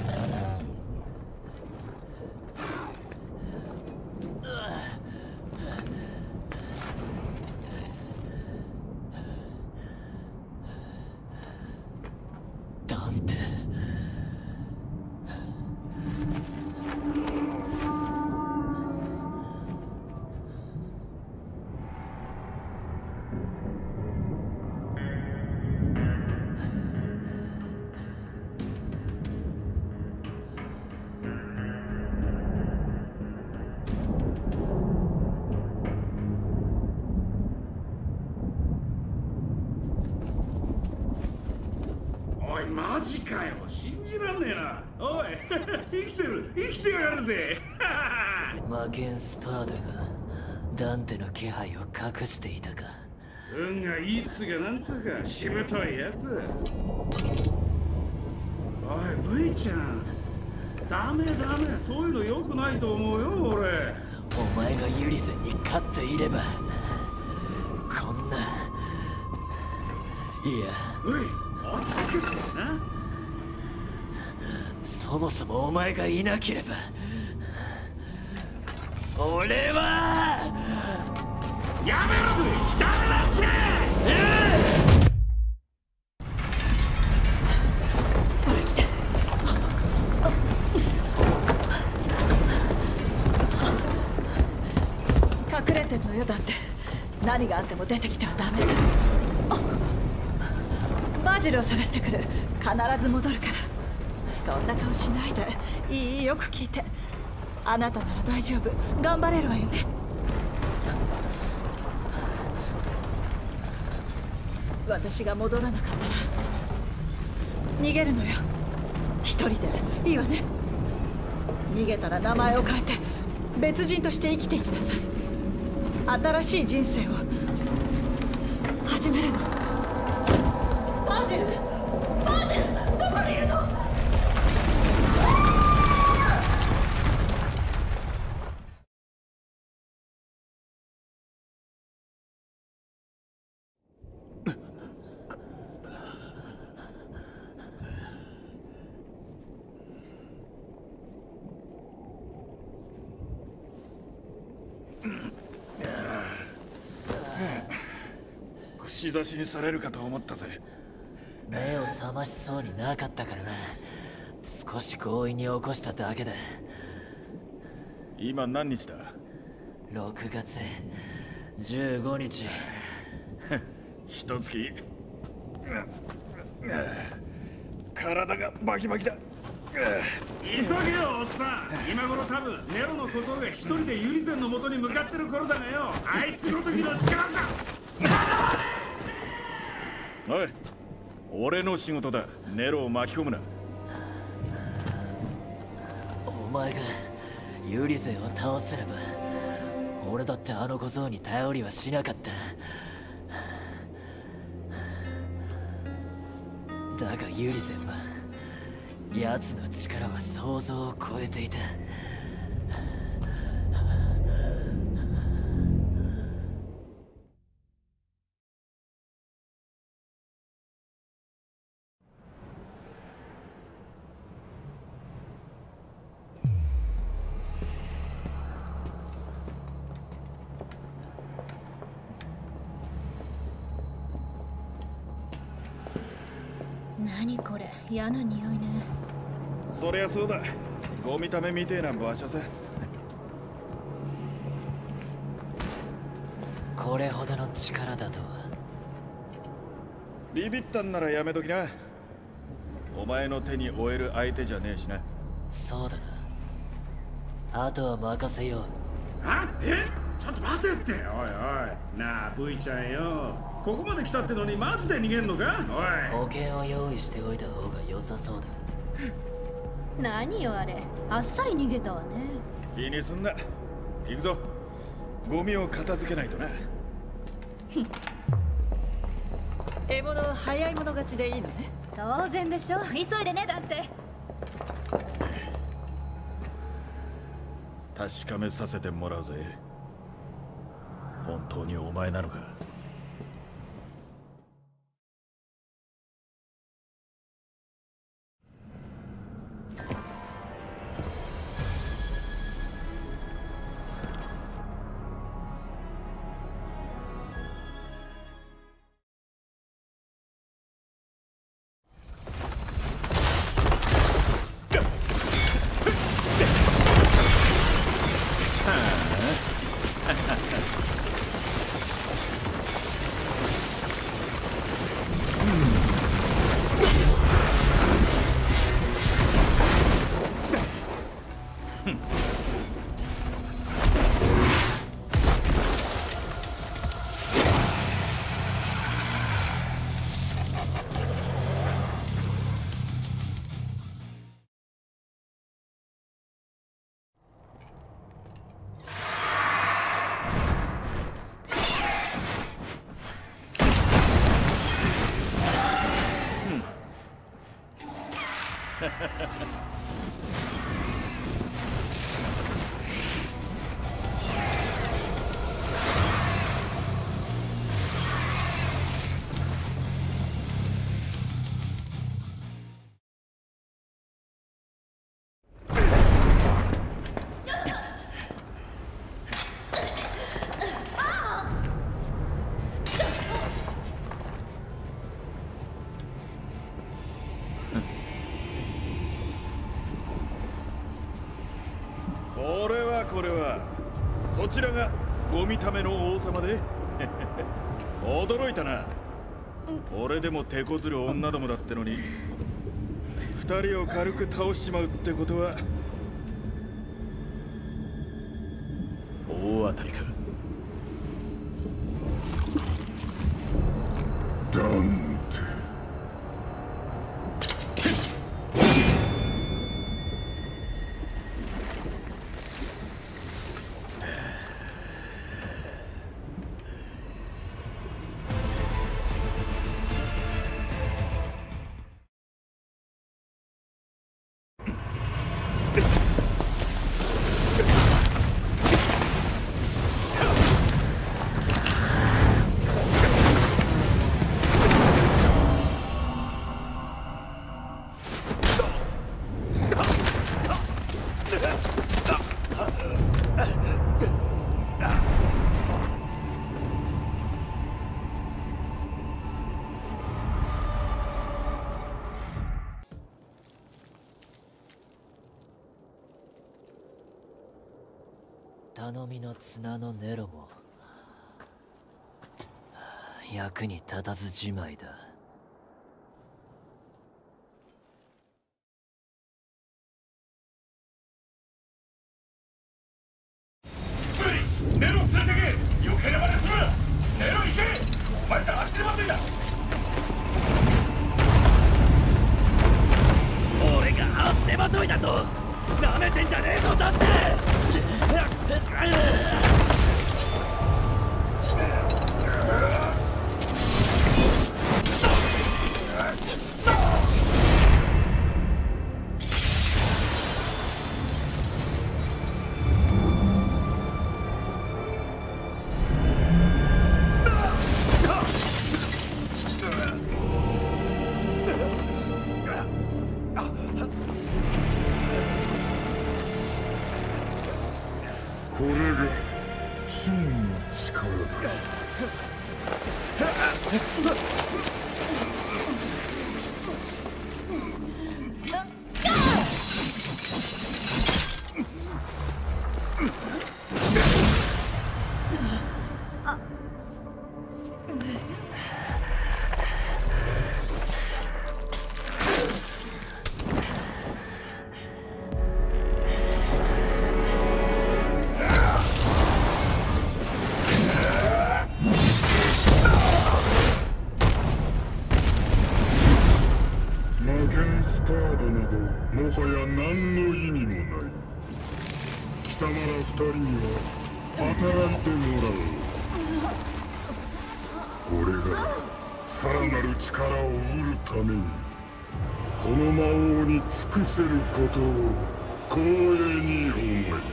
マジかよ、信じらんねえな。おい生きてる、生きてやがるぜ。 マケンスパーダがダンテの気配を隠していたか。 運がいいっつうかなんつうか、しぶといやつ。おい V ちゃん、ダメダメ、そういうの良くないと思うよ俺。 お前がユリゼンに勝っていればこんな、いや、 おい落ち着けってな。 そもそもお前がいなければ俺はやめろ V、 ダメだって。 ほら来て。隠れてんのよ。だって何があっても出てきてはダメだ。バジルを探してくる。必ず戻るから。そんな顔しないで。いい、よく聞いて。あなたなら大丈夫。頑張れるわよね。私が戻らなかったら逃げるのよ。一人でいいわね。逃げたら名前を変えて別人として生きていきなさい。新しい人生を始めるの。バジル、バジル、どこにいるの？ 串刺しにされるかと思ったぜ。 目を覚ましそうになかったからな。少し強引に起こしただけだ。 今何日だ？ ろくがつじゅうごにち。 一月。体がバキバキだ。 急げよおっさん。今頃多分ネロの小僧が一人でユリゼンの元に向かってる頃だがよ。あいつの時の力じゃ。 おい、俺の仕事だ。ネロを巻き込むな。 お前がユリゼンを倒せれば俺だってあの小僧に頼りはしなかった。だがユリゼンは奴の力は想像を超えていた。 何これ、嫌な匂いね。 そりゃそうだ。ゴミためみてえな場所さ。 これほどの力だとは。 ビビったんならやめときな。お前の手に負える相手じゃねえしな。 そうだな。あとは任せよう。 あえちょっと待てって。おいおいなあ、ブイちゃんよ。ここまで来たってのにマジで逃げんのか。おい、 保険を用意しておいた方が良さそうだ。 何よあれ、あっさり逃げたわね。 気にすんな。行くぞ。ゴミを片付けないとな。 獲物は早い者勝ちでいいのね。 当然でしょ、急いでね。だって確かめさせてもらうぜ。本当にお前なのか。これはこれはそちらがゴミための王様で驚いたな。俺でも手こずる女どもだってのに二人を軽く倒しちまうってことは大当たりか。 ダンテ頼みの綱のネロも役に立たずじまいだ。 じゃねえぞだって。 これが真の力だ。スパーダなどもはや何の意味もない。貴様ら二人には働いてもらう。俺がさらなる力を得るためにこの魔王に尽くせることを光栄に思い。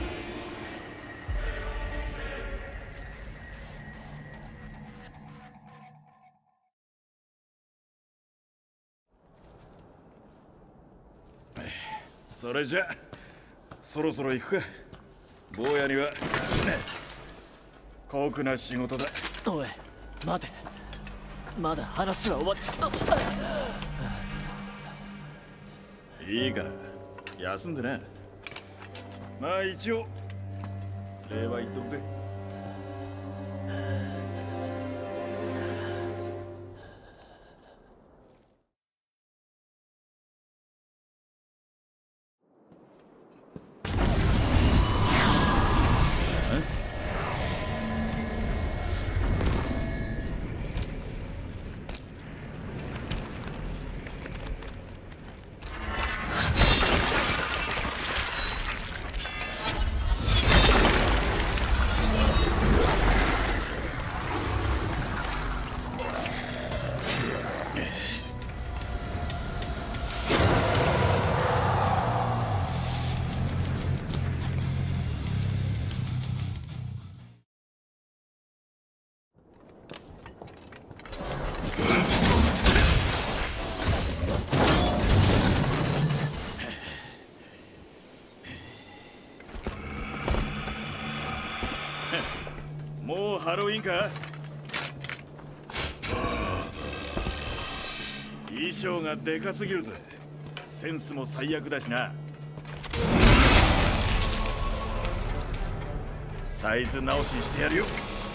それじゃそろそろ行くか。坊やには酷な仕事だ。 おい待て、まだ話は終わっいいから休んでな。まあ一応礼は言っとくぜ。もうハロウィンか。衣装がでかすぎるぜ。センスも最悪だしな。サイズ直ししてやるよ。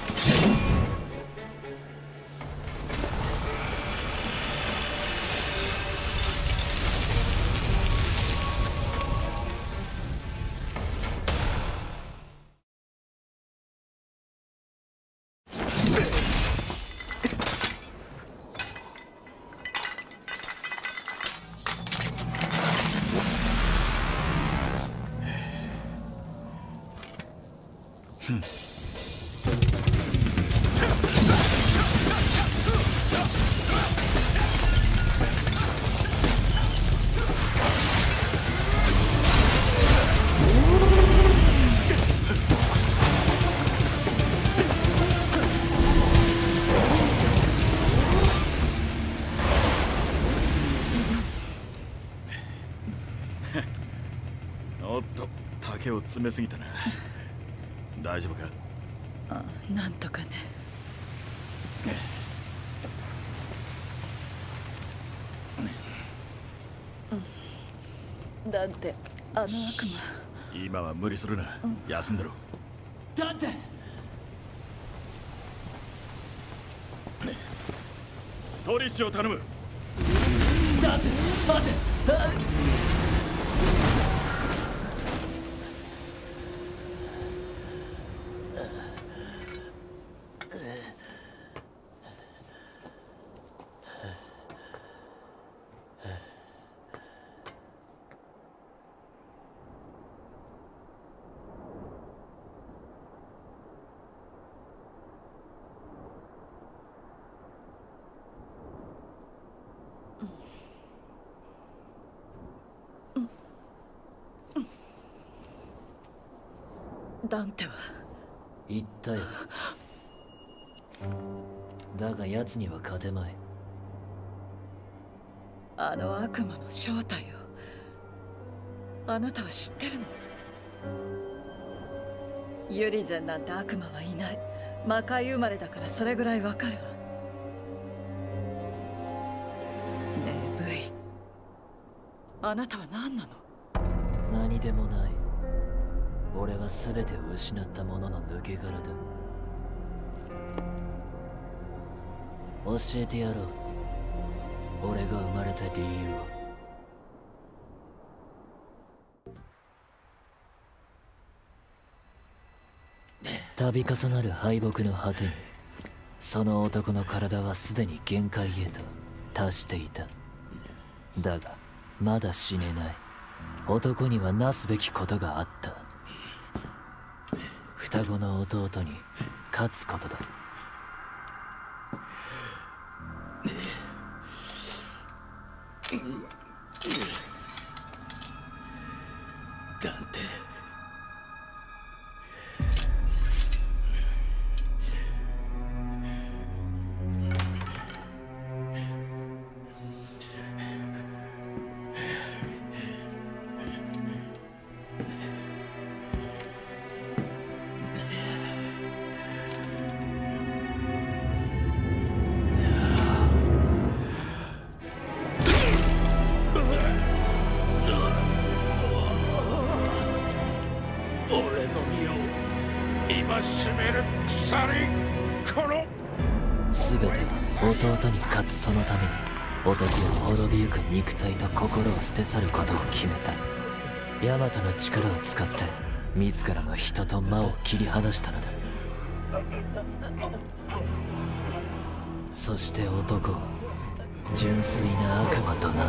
おっと、竹を詰めすぎたな。大丈夫か。 あ、なんとかね。うん、だってあの悪魔。今は無理するな、うん、休んでろ。 だってトリッシュを頼む。 だって待て。 ダンテは言ったよ。だが奴には勝てまい。 あの悪魔の正体をあなたは知ってるの？ユリゼンなんて悪魔はいない。魔界生まれだからそれぐらいわかるわ。ねえブイ、あなたは何なの？ 何でもない。俺は全てを失った者の抜け殻だ。教えてやろう、俺が生まれた理由を。度重なる敗北の果てに、その男の体はすでに限界へと達していた。だがまだ死ねない。男にはなすべきことがあった。双子の弟に勝つことだ。 ダンテ、 すべては弟に勝つ。そのために男は滅びゆく肉体と心を捨て去ることを決めた。ヤマトの力を使って自らの人と魔を切り離したのだ。そして男は純粋な悪魔となった。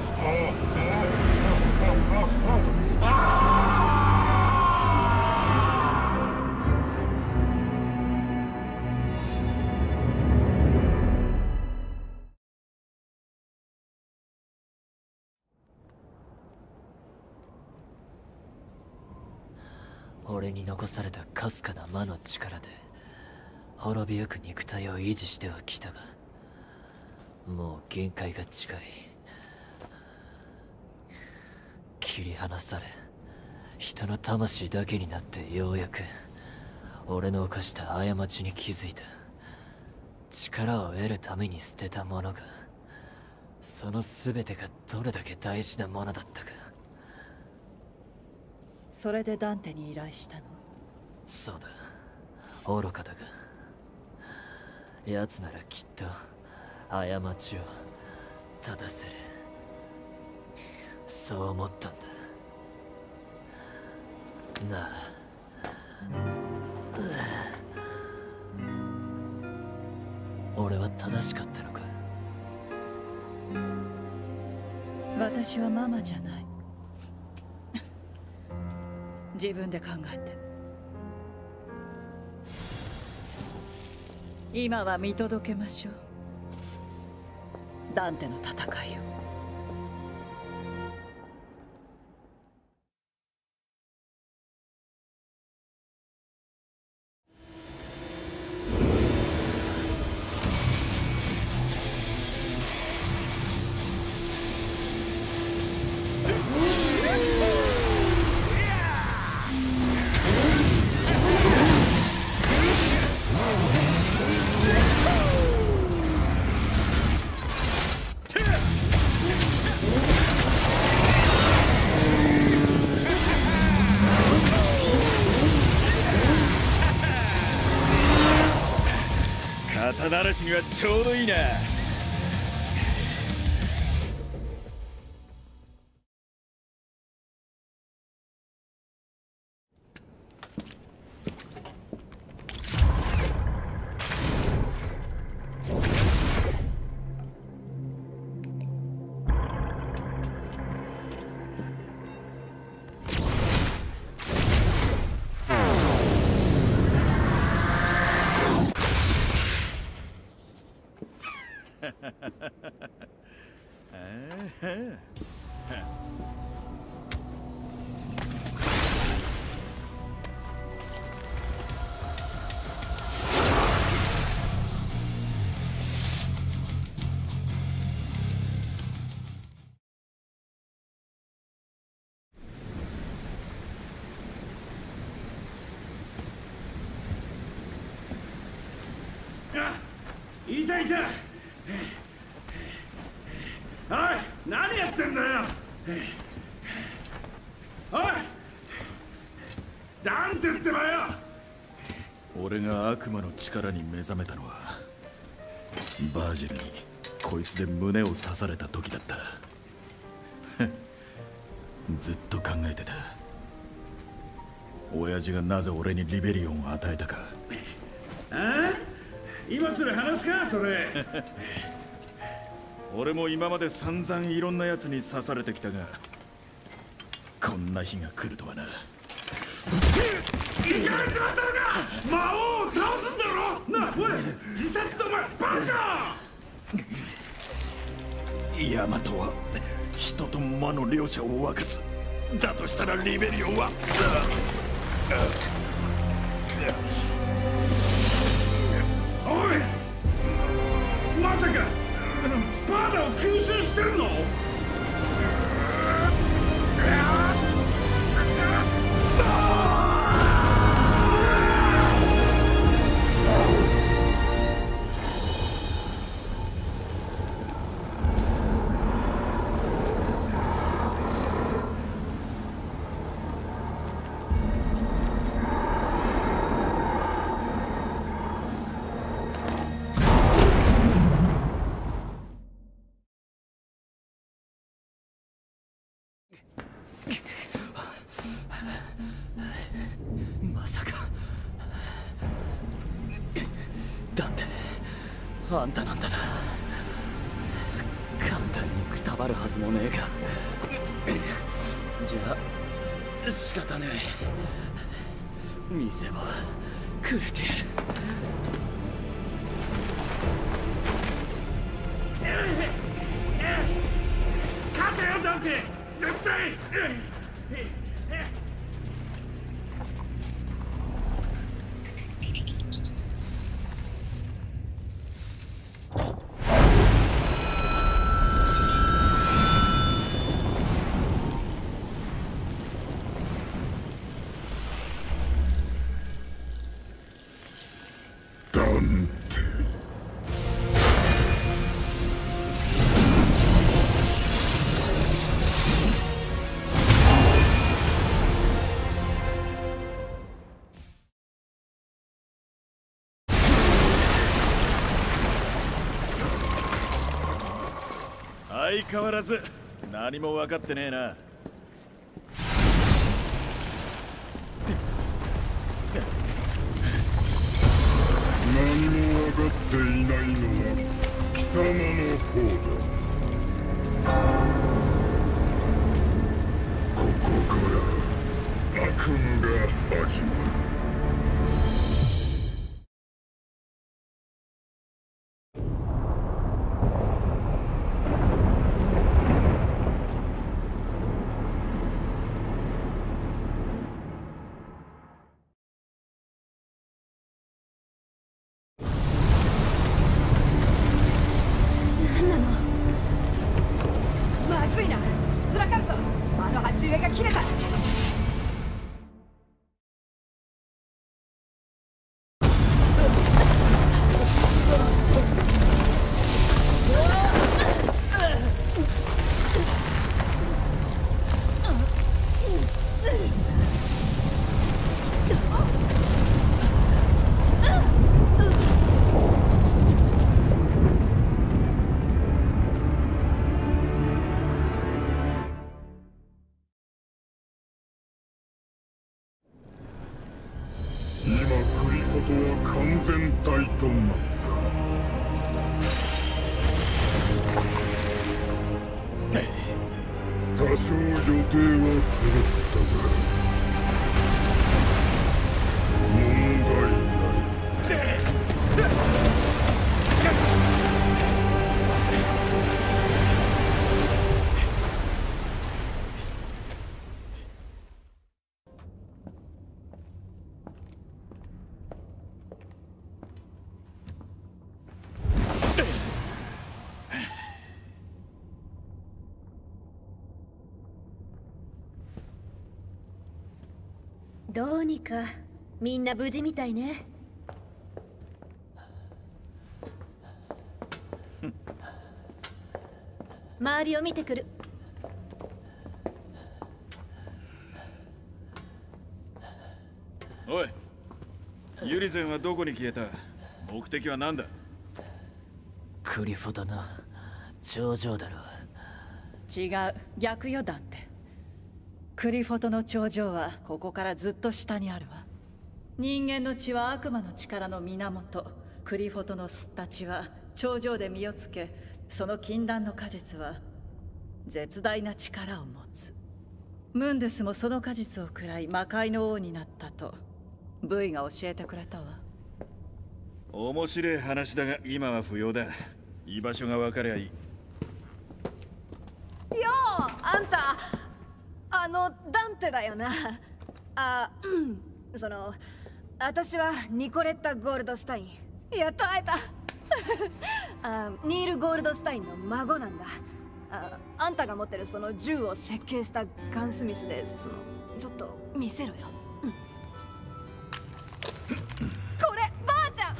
俺に残されたかすかな魔の力で滅びゆく肉体を維持してはきたが、もう限界が近い。切り離され人の魂だけになってようやく俺の犯した過ちに気づいた。力を得るために捨てたものが、その全てがどれだけ大事なものだったか。 それでダンテに依頼したの？ そうだ、愚かだが奴ならきっと過ちを正せる。そう思ったんだなあ。俺は正しかったのか？ 私はママじゃない。自分で考えて。今は見届けましょう、ダンテの戦いを。 肩慣らしにはちょうどいいな。 いたいた。おい、何やってんだよ。おい、ダンテってばよ。 俺が悪魔の力に目覚めたのはバージルにこいつで胸を刺された時だった。ずっと考えてた。親父がなぜ俺にリベリオンを与えたか。 ああ、今する話かそれ。 俺も今まで散々いろんなやつに刺されてきたが、こんな日が来るとはな。 いかれちまったのか。魔王を倒すんだろな。おい、自殺とお前バカ。 ヤマトは人と魔の両者を分かつ。だとしたらリベリオンはおい、まさかスパーダを吸収してるの。 まさかだってあんたなんだな。簡単にくたばるはずもねえか。じゃあ仕方ねえ。見せ場くれてやる。 勝てよダンテ、絶対。 相変わらず何も分かってねえな。 何も分かっていないのは貴様の方だ。ここから悪夢が始まる。完全体となった。多少予定は狂ったが問題ない。 どうにかみんな無事みたいね。 周りを見てくる。 おい、ユリゼンはどこに消えた？目的は何だ？ クリフォトの頂上だろう。 違う、逆よダンテ。クリフォトの頂上はここからずっと下にあるわ。人間の血は悪魔の力の源。クリフォトの巣たちは頂上で身をつけ、その禁断の果実は絶大な力を持つ。ムンデスもその果実を食らい魔界の王になったとブイが教えてくれたわ。 面白い話だが今は不要だ。居場所が分かりゃいい。 よう、あんたあのダンテだよな。あ、うん、その私はニコレッタ・ゴールドスタイン。やっと会えた。あ、ニール・ゴールドスタインの孫なんだ。あ、あんたが持ってるその銃を設計したガンスミスで、そのちょっと見せろよ。うん、こればあちゃん。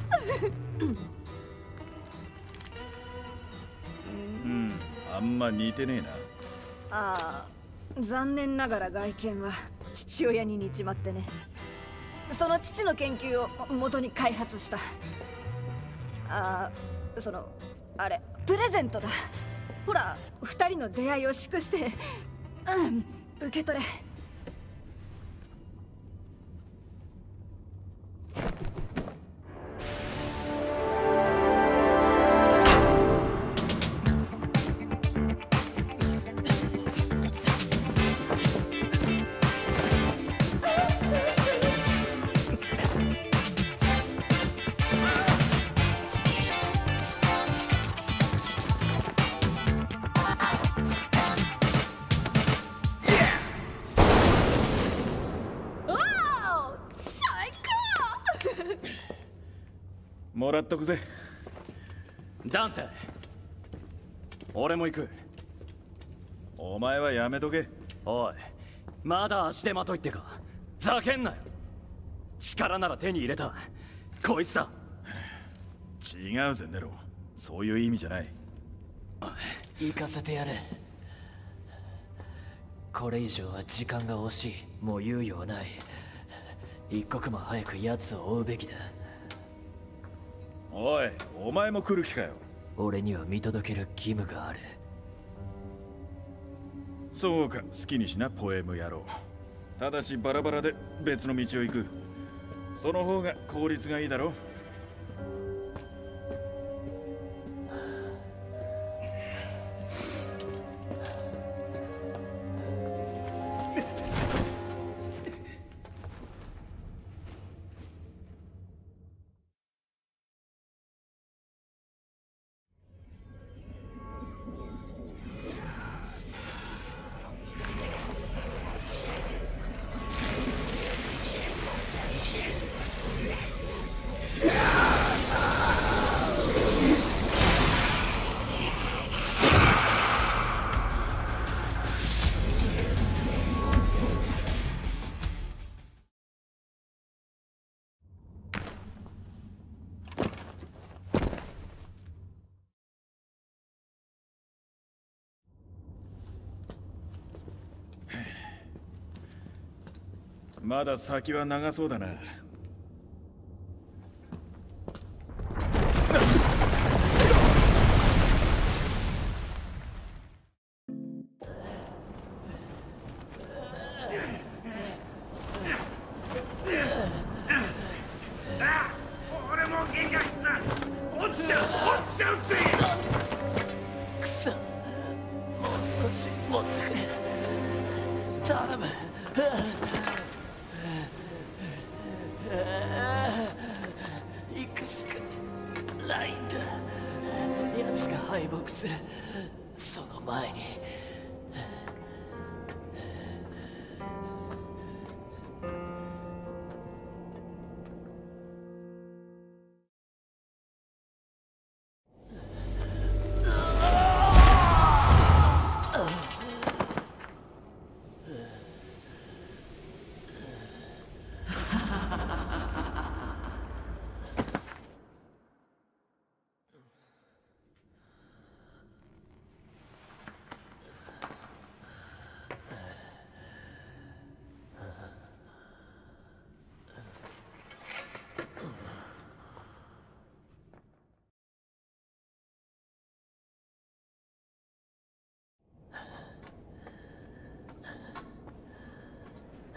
うん、あんま似てねえな。 ああ、残念ながら外見は父親に似ちまってね。その父の研究を元に開発した。ああ、そのあれプレゼントだ。ほら、二人の出会いを祝して、うん、受け取れ。 もらっとくぜ。 ダンテ、俺も行く。 お前はやめとけ。 おい、まだ足手まといってか。ざけんなよ。力なら手に入れた。こいつだ。 違うぜネロ、そういう意味じゃない。 行かせてやれ。これ以上は時間が惜しい。もう猶予はない。一刻も早く奴を追うべきだ。 おい、お前も来る気かよ。 俺には見届ける義務がある。 そうか、好きにしなポエム野郎。ただしバラバラで別の道を行く。その方が効率がいいだろ。まだ先は長そうだな。 俺も限界。落ちちゃう落ちちゃうって。 くそ、もう少し持ってくれ。頼む。行くしかないんだ。奴が敗北するその前に。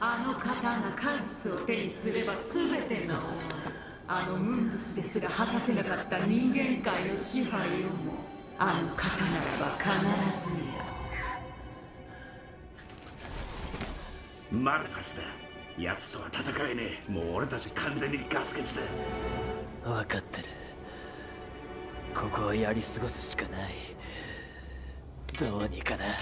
あの方が果実を手にすれば全てが終わる。あのムンドゥスですら果たせなかった人間界の支配をもあの方ならば必ずや。 マルファスだ。奴とは戦えねえ。もう俺たち完全にガス欠だ。 分かってる。ここをやり過ごすしかない。どうにかな。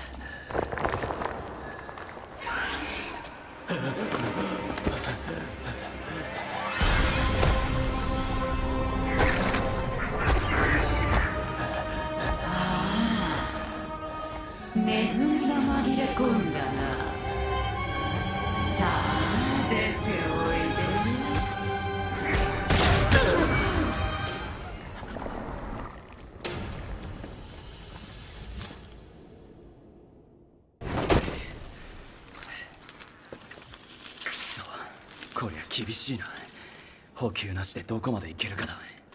ネズミが紛れ込んだな。さあ出ておいで。 くそ、こりゃ厳しいな。補給なしでどこまで行けるかだ。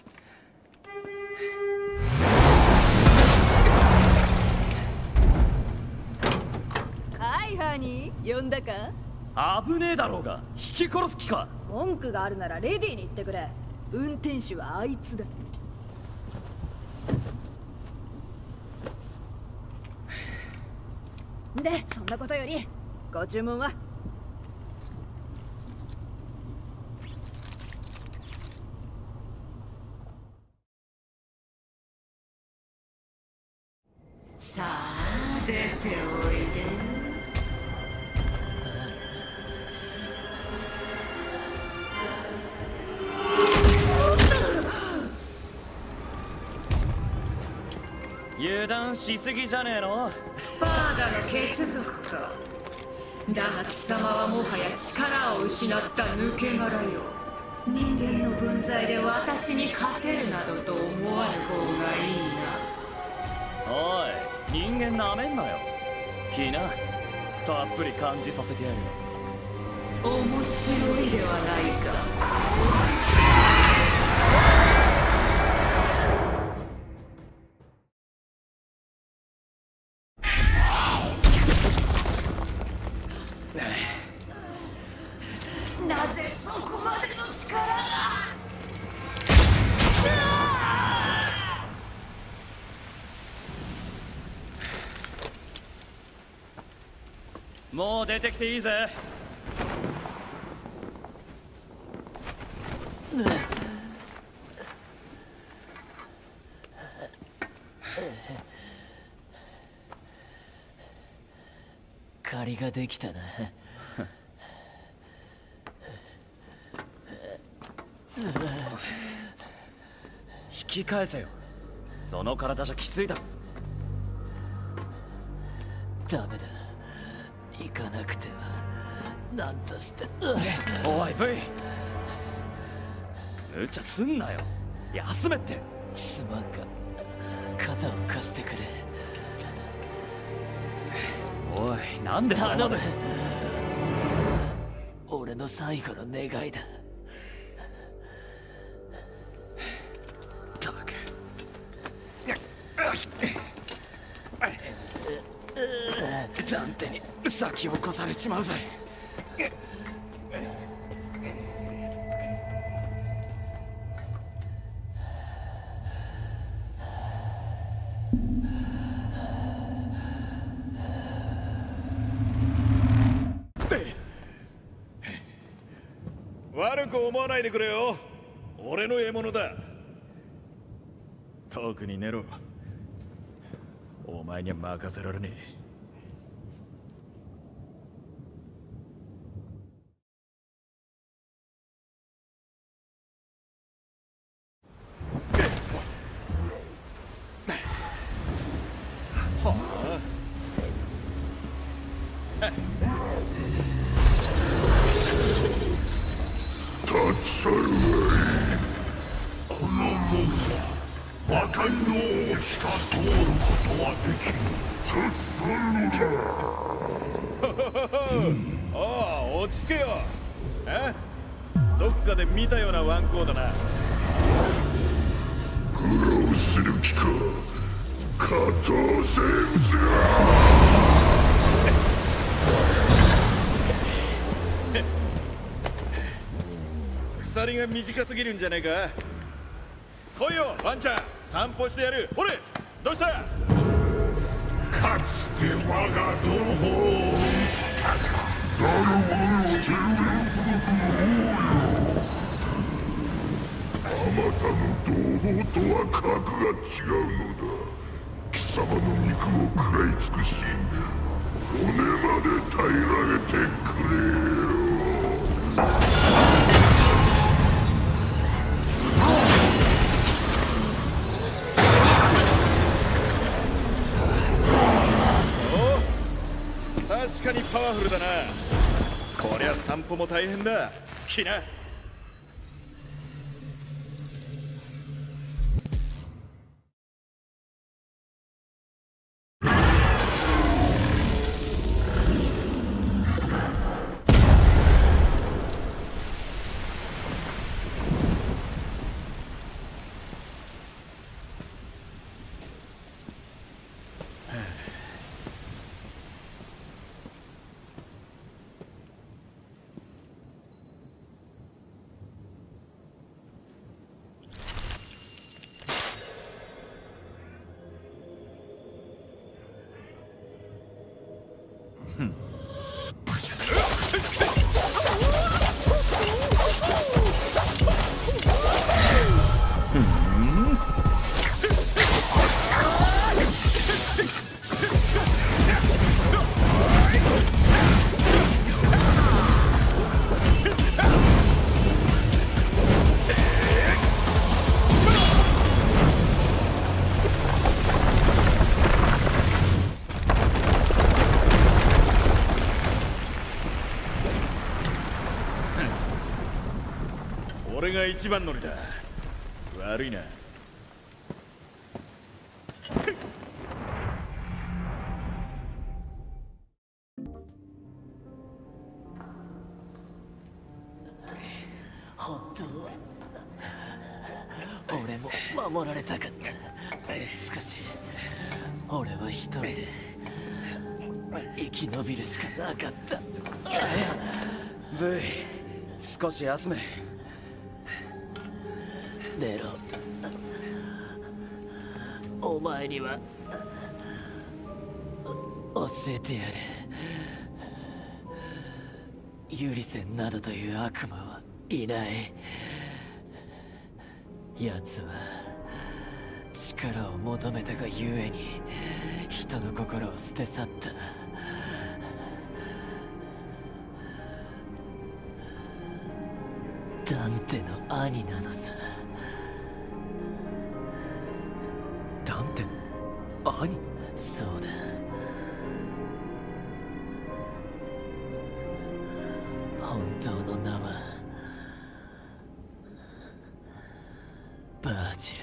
ハニー呼んだか？ 危ねえだろうが、引き殺す気か。 文句があるならレディーに言ってくれ。運転手はあいつだ。で、そんなことよりご注文は？ さあ出ておいで。 油断しすぎじゃねえの？ スパーダの血族か。だが貴様はもはや力を失った抜け殻よ。人間の分際で私に勝てるなどと思わぬ方がいいな。 おい、人間なめんなよ。気な、たっぷり感じさせてやる。 面白いではないか。なぜそこまでの力が。 もう出てきていいぜ。 借りができたな。 引き返せよ。その体じゃきついだろ。 ダメだ、行かなくては。なんとして。 おい V、 無茶すんなよ。休めって。 すまんが肩を貸してくれ。 おい、なんでそんな。 頼む。俺の最後の願いだ。 ったく。ダンテに先を越されちまうぜ。 悪く思わないでくれよ。俺の獲物だ。特にネロ、お前には任せられねえ。 立ち去るがいい。この門は魔界の王しか通ることはできん。立ち去るのだ。 ああ、落ち着けよ。え？どっかで見たようなワンコーだな。 苦労する気か。加藤生物が。 鎖が短すぎるんじゃねえか。来いよワンちゃん、散歩してやる。ほれどうした。 かつて我が同胞を言ったか。だが我は天元族の王よ。あまたの同胞とは格が違うのだ。貴様の肉を食らい尽くし骨まで平らげてくれよ。 確かにパワフルだな。こりゃ散歩も大変だ。来な。俺が一番乗りだ。悪いな。 本当は俺も守られたかった。しかし俺は一人で生き延びるしかなかった。 ブイ、少し休め。 ネロ、お前には教えてやる。ユリセンなどという悪魔はいない。奴は力を求めたがゆえに人の心を捨て去った。ダンテの兄なのさ。 ダンテの兄？ そうだ。本当の名はバージル。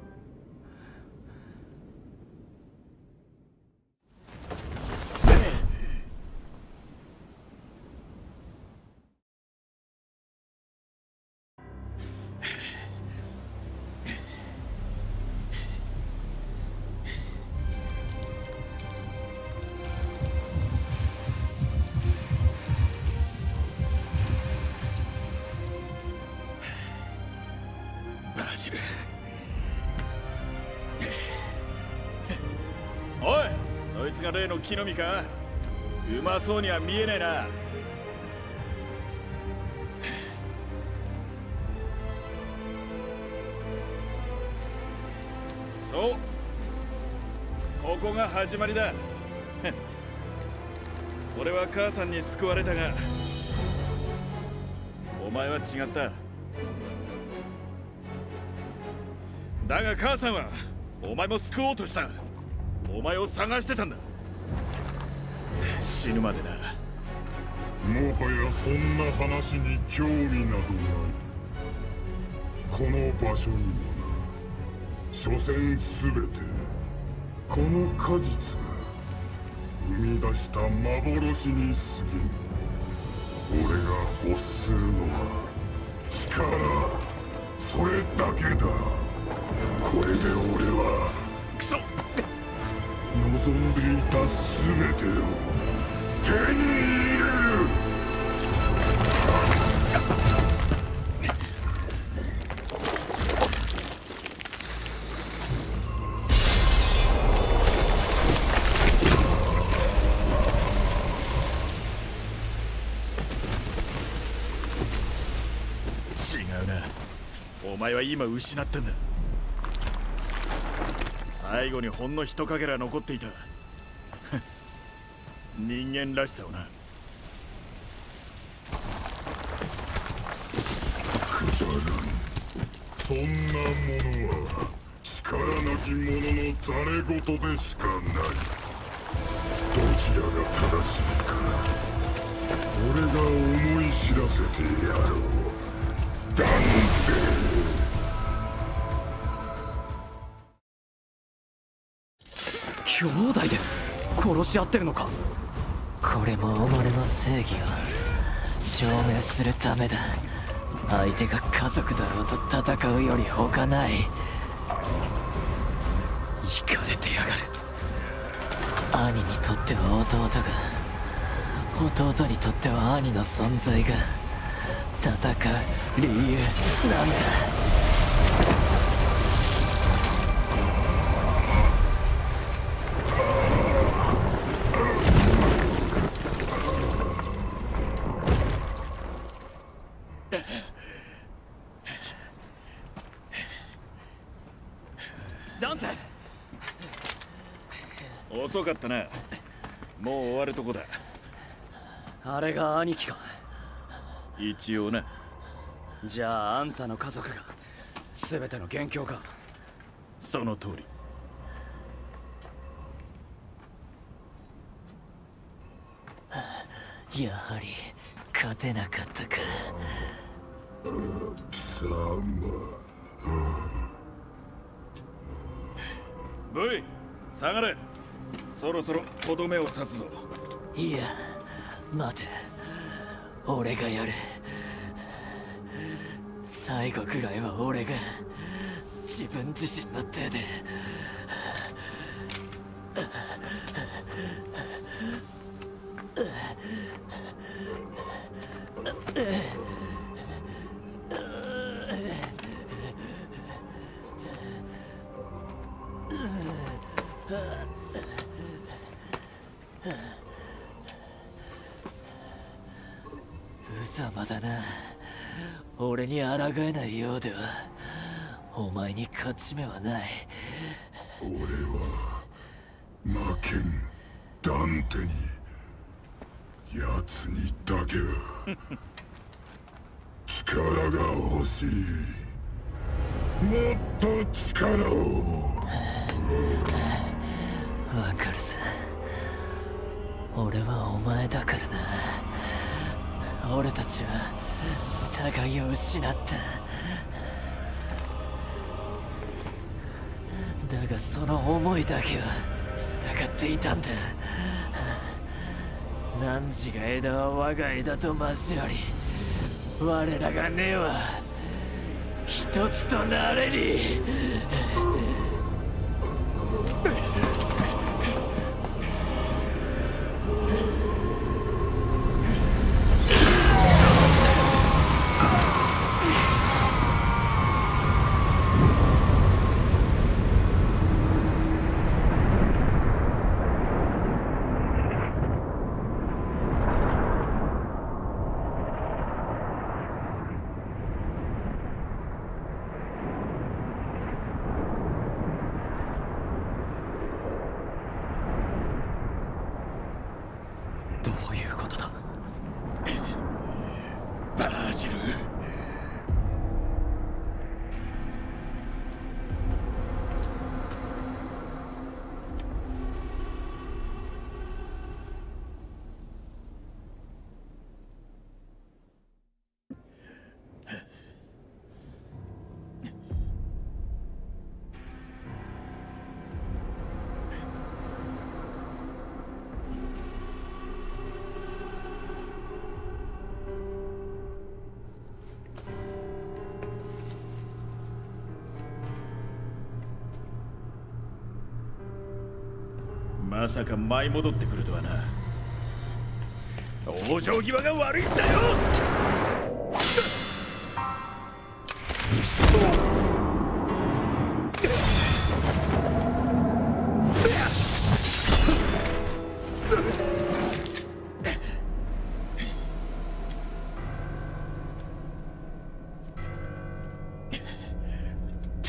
おい、そいつが例の木の実か？うまそうには見えねえな。そう、ここが始まりだ。俺は母さんに救われたが、お前は違った。だが母さんはお前も救おうとした。お前を探してたんだ。死ぬまでな。 もはやそんな話に興味などない。この場所にもな。所詮すべてこの果実が生み出した幻に過ぎぬ。俺が欲するのは力、それだけだ。これで俺はクソ望んでいた全てを手に入れる。 前は今失ったんだ。最後にほんの一かけら残っていた人間らしさをな。 くだらん。そんなものは力なき者のざれ言でしかない。どちらが正しいか俺が思い知らせてやろう。ダン兄弟で殺し合ってるのか。 これも己の正義を証明するためだ。相手が家族だろうと戦うより他ない。 イかれてやがる。 兄にとっては弟が、弟にとっては兄の存在が戦う理由なんだ。 ダンテ、 遅かったな。もう終わるとこだ。 あれが兄貴か。 一応な。 じゃああんたの家族が全ての元凶か。 その通り。やはり勝てなかったか。 貴様。 ブイ、下がれ。そろそろとどめを刺すぞ。 いや、待て。俺がやる。最後くらいは俺が自分自身の手で。無様だな。俺に抗えないようではお前に勝ち目はない。 俺は負けん。ダンテに奴にだけは力が欲しい。もっと力を。 わかるさ。俺はお前だからな。俺たちは互いを失った。だがその思いだけは繋がっていたんだ。汝が枝は我が枝と交わり、我らが根は一つとなれり。 どういうことだ。 バージル。まさか舞い戻ってくるとはな。往生際が悪いんだよ。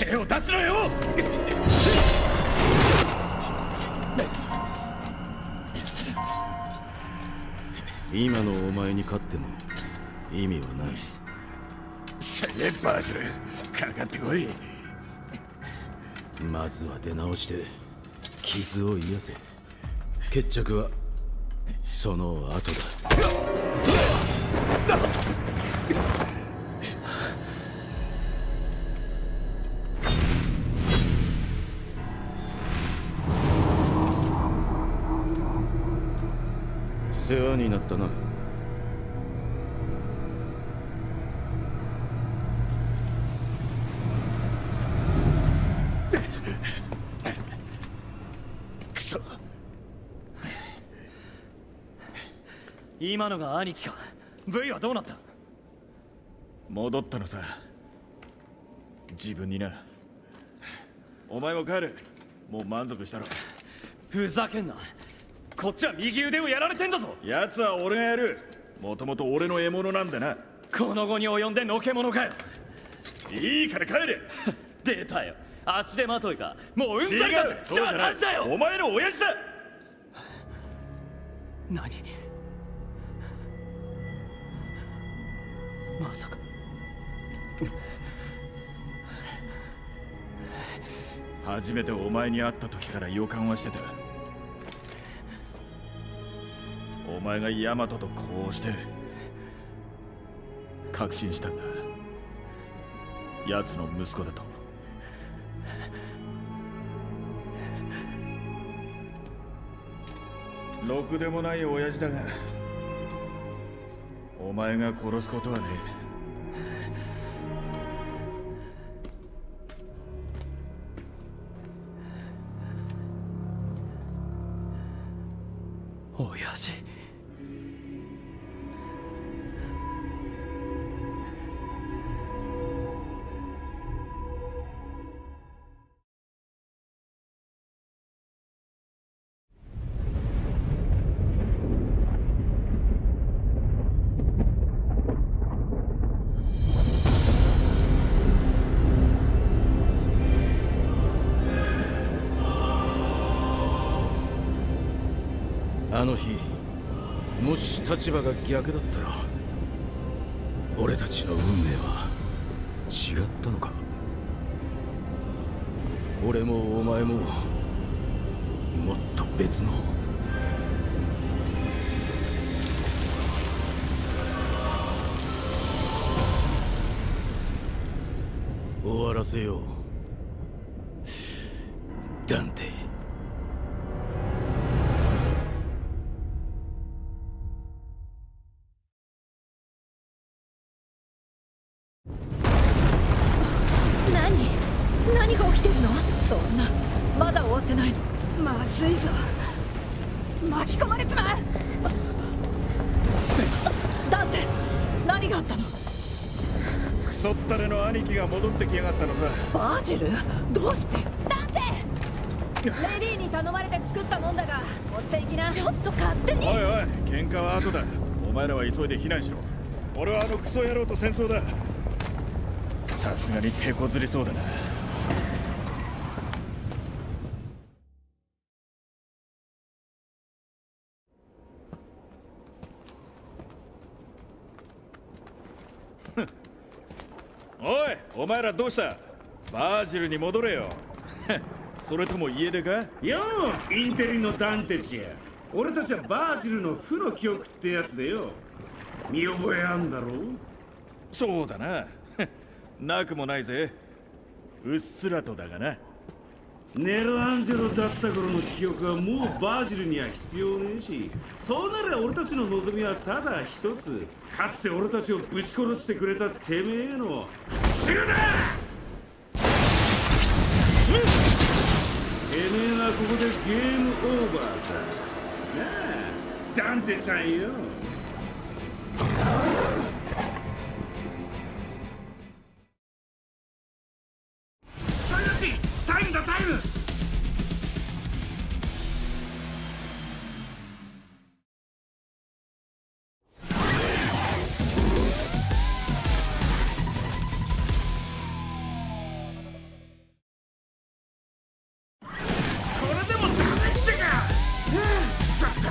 手を出すのよ。 今のお前に勝っても意味はない。 さえバージル、かかってこい。 まずは出直して傷を癒せ。決着はその後だ。世話になったな。 クソ。 今のが兄貴か。 V はどうなった？ 戻ったのさ、自分にな。お前も帰る。もう満足したろ。 ふざけんな。こっちは右腕をやられてんだぞ。 奴は俺がやる。もともと俺の獲物なんだな。 この後に及んでのけ者かよ。 いいから帰れ。 出たよ、足手まといか。もううんざりだってそうじゃない。お前の親父だ。 何？まさか初めてお前に会った時から予感はしてた。お前がヤマトとこうして確信したんだ。奴の息子だと。ろくでもない親父だが、お前が殺すことはねえ。 親父。 あの日、もし立場が逆だったら俺たちの運命は違ったのか。俺もお前ももっと別の。終わらせよう、ダンテ。 何が起きてるの？そんな、まだ終わってないの。まずいぞ、巻き込まれちまう。ダンテ、何があったの？ クソったれの兄貴が戻ってきやがったのさ。 バージル、どうして？ ダンテ、レディーに頼まれて作ったもんだが持っていきな。 ちょっと勝手に。 おいおい、喧嘩は後だ。お前らは急いで避難しろ。俺はあのクソ野郎と戦争だ。さすがに手こずりそうだな。おい、お前らどうした？バージルに戻れよ。それとも家出か？ よう、インテリのダンテチや。俺たちはバージルの負の記憶ってやつでよ。見覚えあんだろう？ そうだな。なくもないぜ。うっすらとだがな。 ネロアンジェロだった頃の記憶はもうバージルには必要ねえし、そうなら俺たちの望みはただ一つ。かつて俺たちをぶち殺してくれたてめえへの復讐だ。てめえはここでゲームオーバーさ。なあ、ダンテちゃんよ。ちょい待ち、タイムだタイム。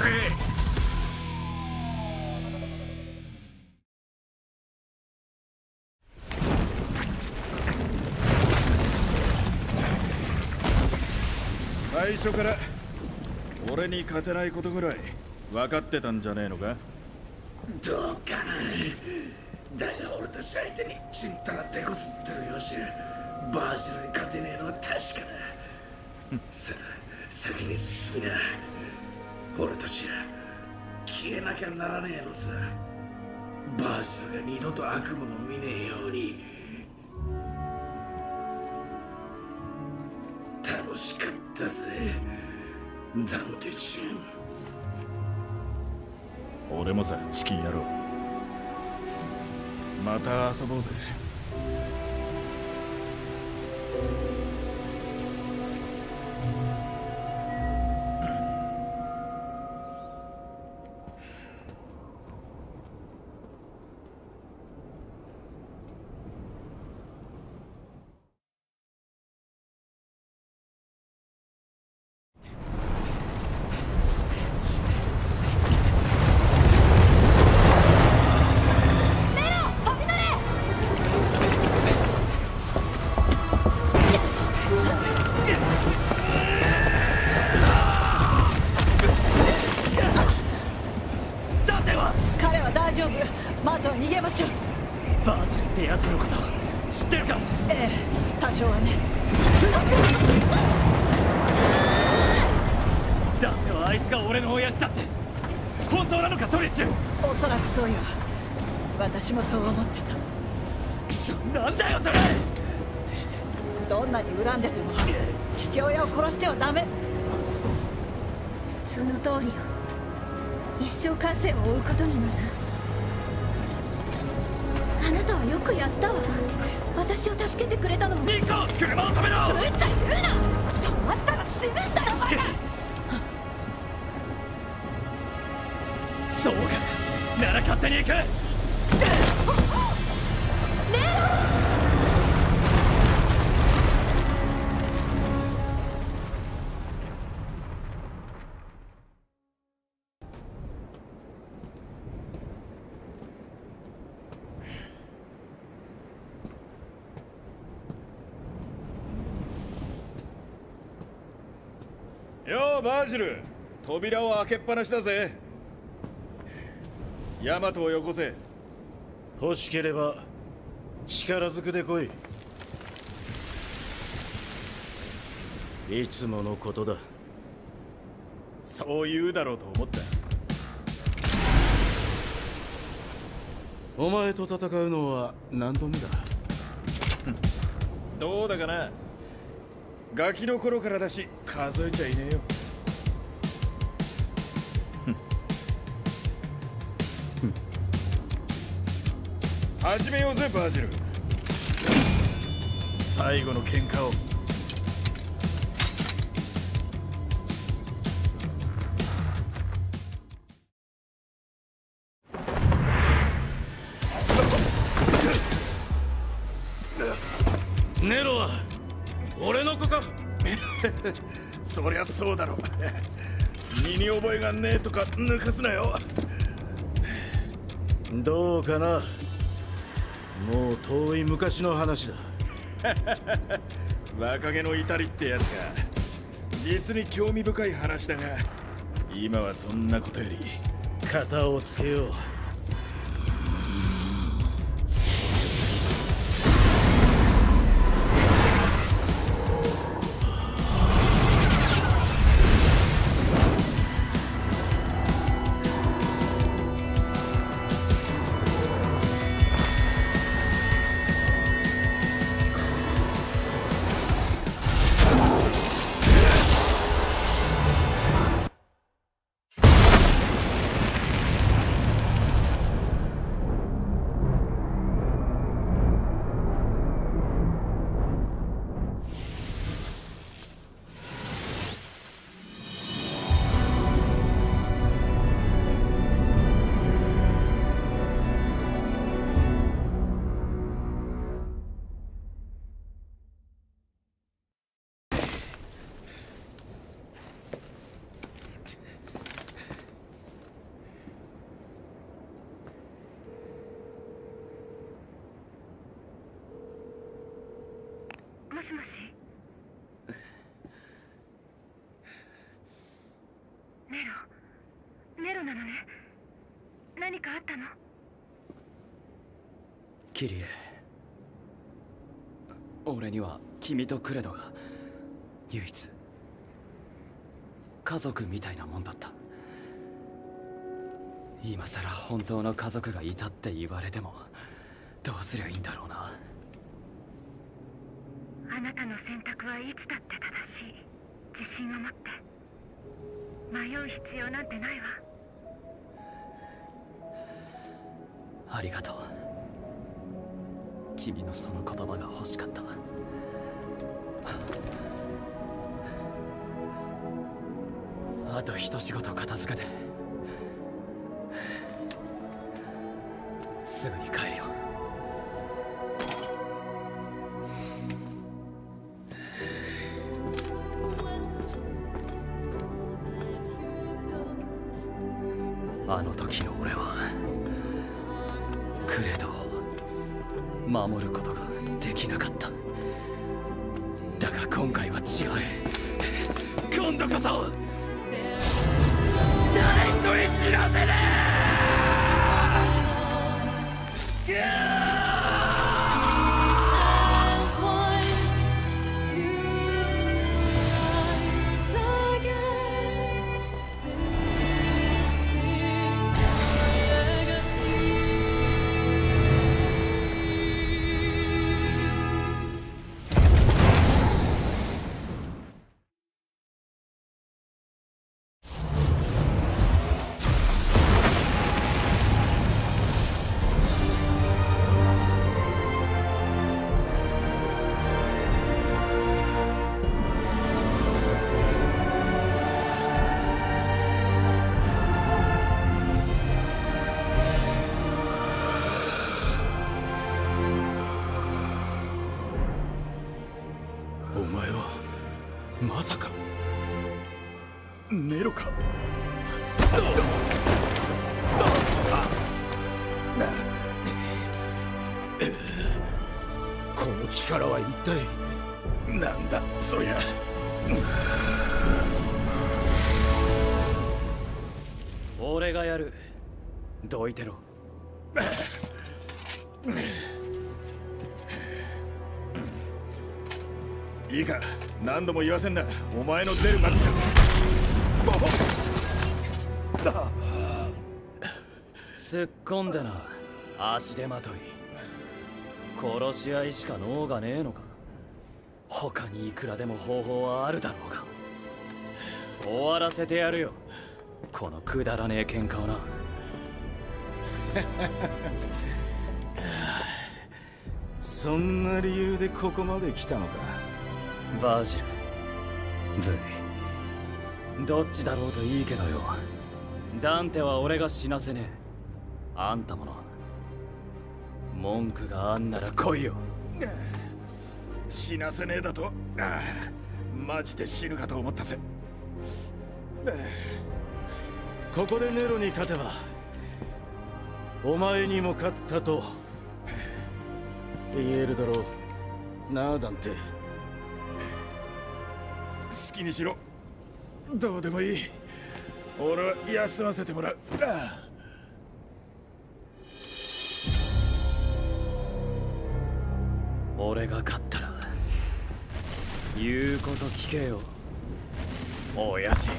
最初から俺に勝てないことぐらい分かってたんじゃねえのか。 どうかな。だが俺たち相手にちんたら手こずってるよし、バージルに勝てねえのは確かだ。さあ先に進みな。俺たちは消えなきゃならねえのさ。バージルが二度と悪夢も見ねえように。楽しかったぜダンテちゃん。 俺もさ、チキン野郎。また遊ぼうぜ。 私もそう思ってた。クソ、なんだよそれ。どんなに恨んでても父親を殺してはダメ。 その通りよ。一生感染を負うことになる。あなたはよくやったわ。私を助けてくれたのも。 ニコ、車を止めろ。 ちょいちゃい言うな。止まったら死ぬんだよお前ら。 そうか、なら勝手に行く。ようバージル、扉を開けっぱなしだぜ。ヤマトをよこせ。 欲しければ力ずくで来い。いつものことだ。 そう言うだろうと思った。 お前と戦うのは何度目だ。 どうだかな。ガキの頃からだし数えちゃいねえよ。始めようぜバージル。最後の喧嘩を。 ネロは俺の子か。 そりゃそうだろ。身に覚えがねえとか抜かすなよ。 どうかな。もう遠い昔の話だ。 若気の至りってやつか。実に興味深い話だが、今はそんなことより肩をつけよう。 もしもし。ネロ、ネロなのね。何かあったの？ キリエ、俺には君とクレドが唯一家族みたいなもんだった。今さら本当の家族がいたって言われてもどうすりゃいいんだろうな。 あなたの選択はいつだって正しい。自信を持って。迷う必要なんてないわ。 ありがとう。君のその言葉が欲しかった。あと一仕事片付けてすぐに帰るよ。あの時の俺はクレドを守ることができなかった。だが今回は違う。今度こそ誰一人死なせねえ。 お前はまさかネロか？この力は一体なんだそりゃ。 俺がやる。どいてろ。 いいか、何度も言わせんな。お前の出る幕じゃ。 すっこんでな、足手まとい。殺し合いしか能がねえのか。他にいくらでも方法はあるだろうが。終わらせてやるよ、このくだらねえ喧嘩をな。 そんな理由でここまで来たのか。 バージル、V、どっちだろうといいけどよ。ダンテは俺が死なせねえ。あんたもな。文句があんなら来いよ。 死なせねえだと、マジで死ぬかと思ったぜ。 ここでネロに勝てばお前にも勝ったと言えるだろうなあ、ダンテ。 好きにしろ。どうでもいい。俺は休ませてもらう。 俺が勝ったら言うこと聞けよ、親父。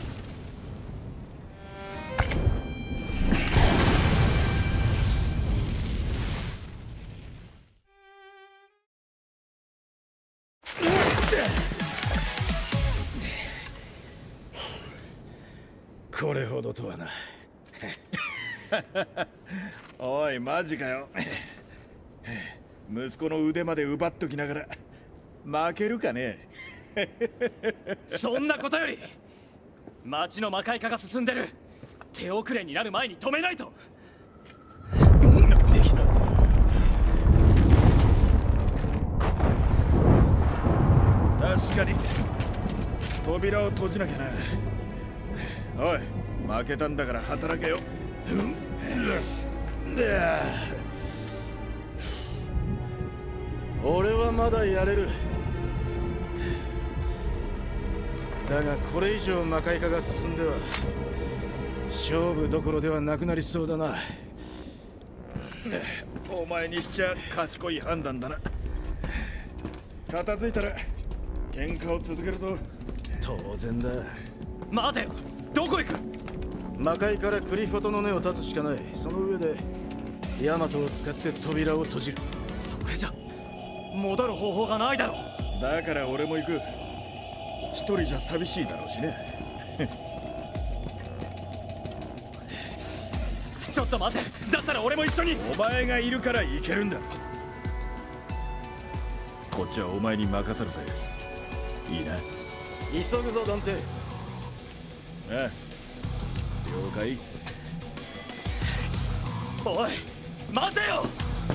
これほどとはな。 おい、マジかよ。息子の腕まで奪っときながら負けるかね。 そんなことより町の魔界化が進んでる。手遅れになる前に止めないと。 確かに扉を閉じなきゃな。おい、負けたんだから働けよ。 俺はまだやれる。 だがこれ以上魔界化が進んでは勝負どころではなくなりそうだな。 お前にしちゃ賢い判断だな。片付いたら喧嘩を続けるぞ。 当然だ。 待てよ、どこ行く？ 魔界からクリフォトの根を断つしかない。その上でヤマトを使って扉を閉じる。 それじゃ戻る方法がないだろ。 だから俺も行く。一人じゃ寂しいだろうしね。 ちょっと待って、だったら俺も一緒に。 お前がいるから行けるんだ。こっちはお前に任せるぜ。いいな。 急ぐぞダンテ。 ああ、了解。 おい待てよ。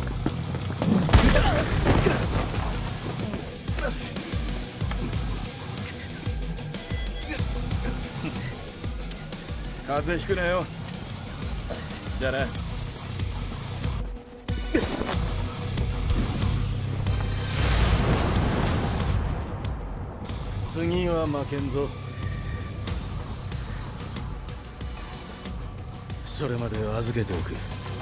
風邪ひくなよ。じゃあな。 次は負けんぞ。それまで預けておく。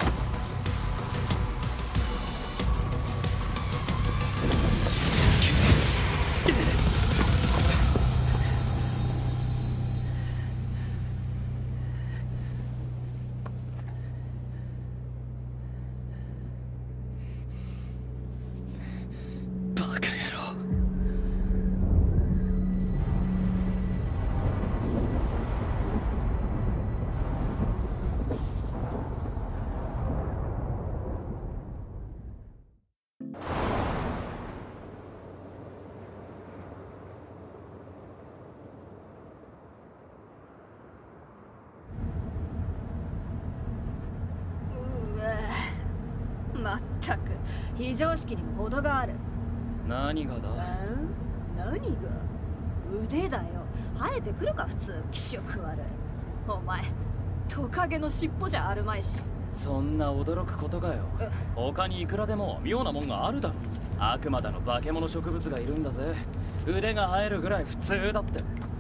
まったく非常識にも程がある。 何がだ？ 何が？腕だよ。生えてくるか普通。気色悪い。お前トカゲの尻尾じゃあるまいし。 そんな驚くことかよ。他にいくらでも妙なもんがあるだろ。悪魔だの化け物植物がいるんだぜ。腕が生えるぐらい普通だって。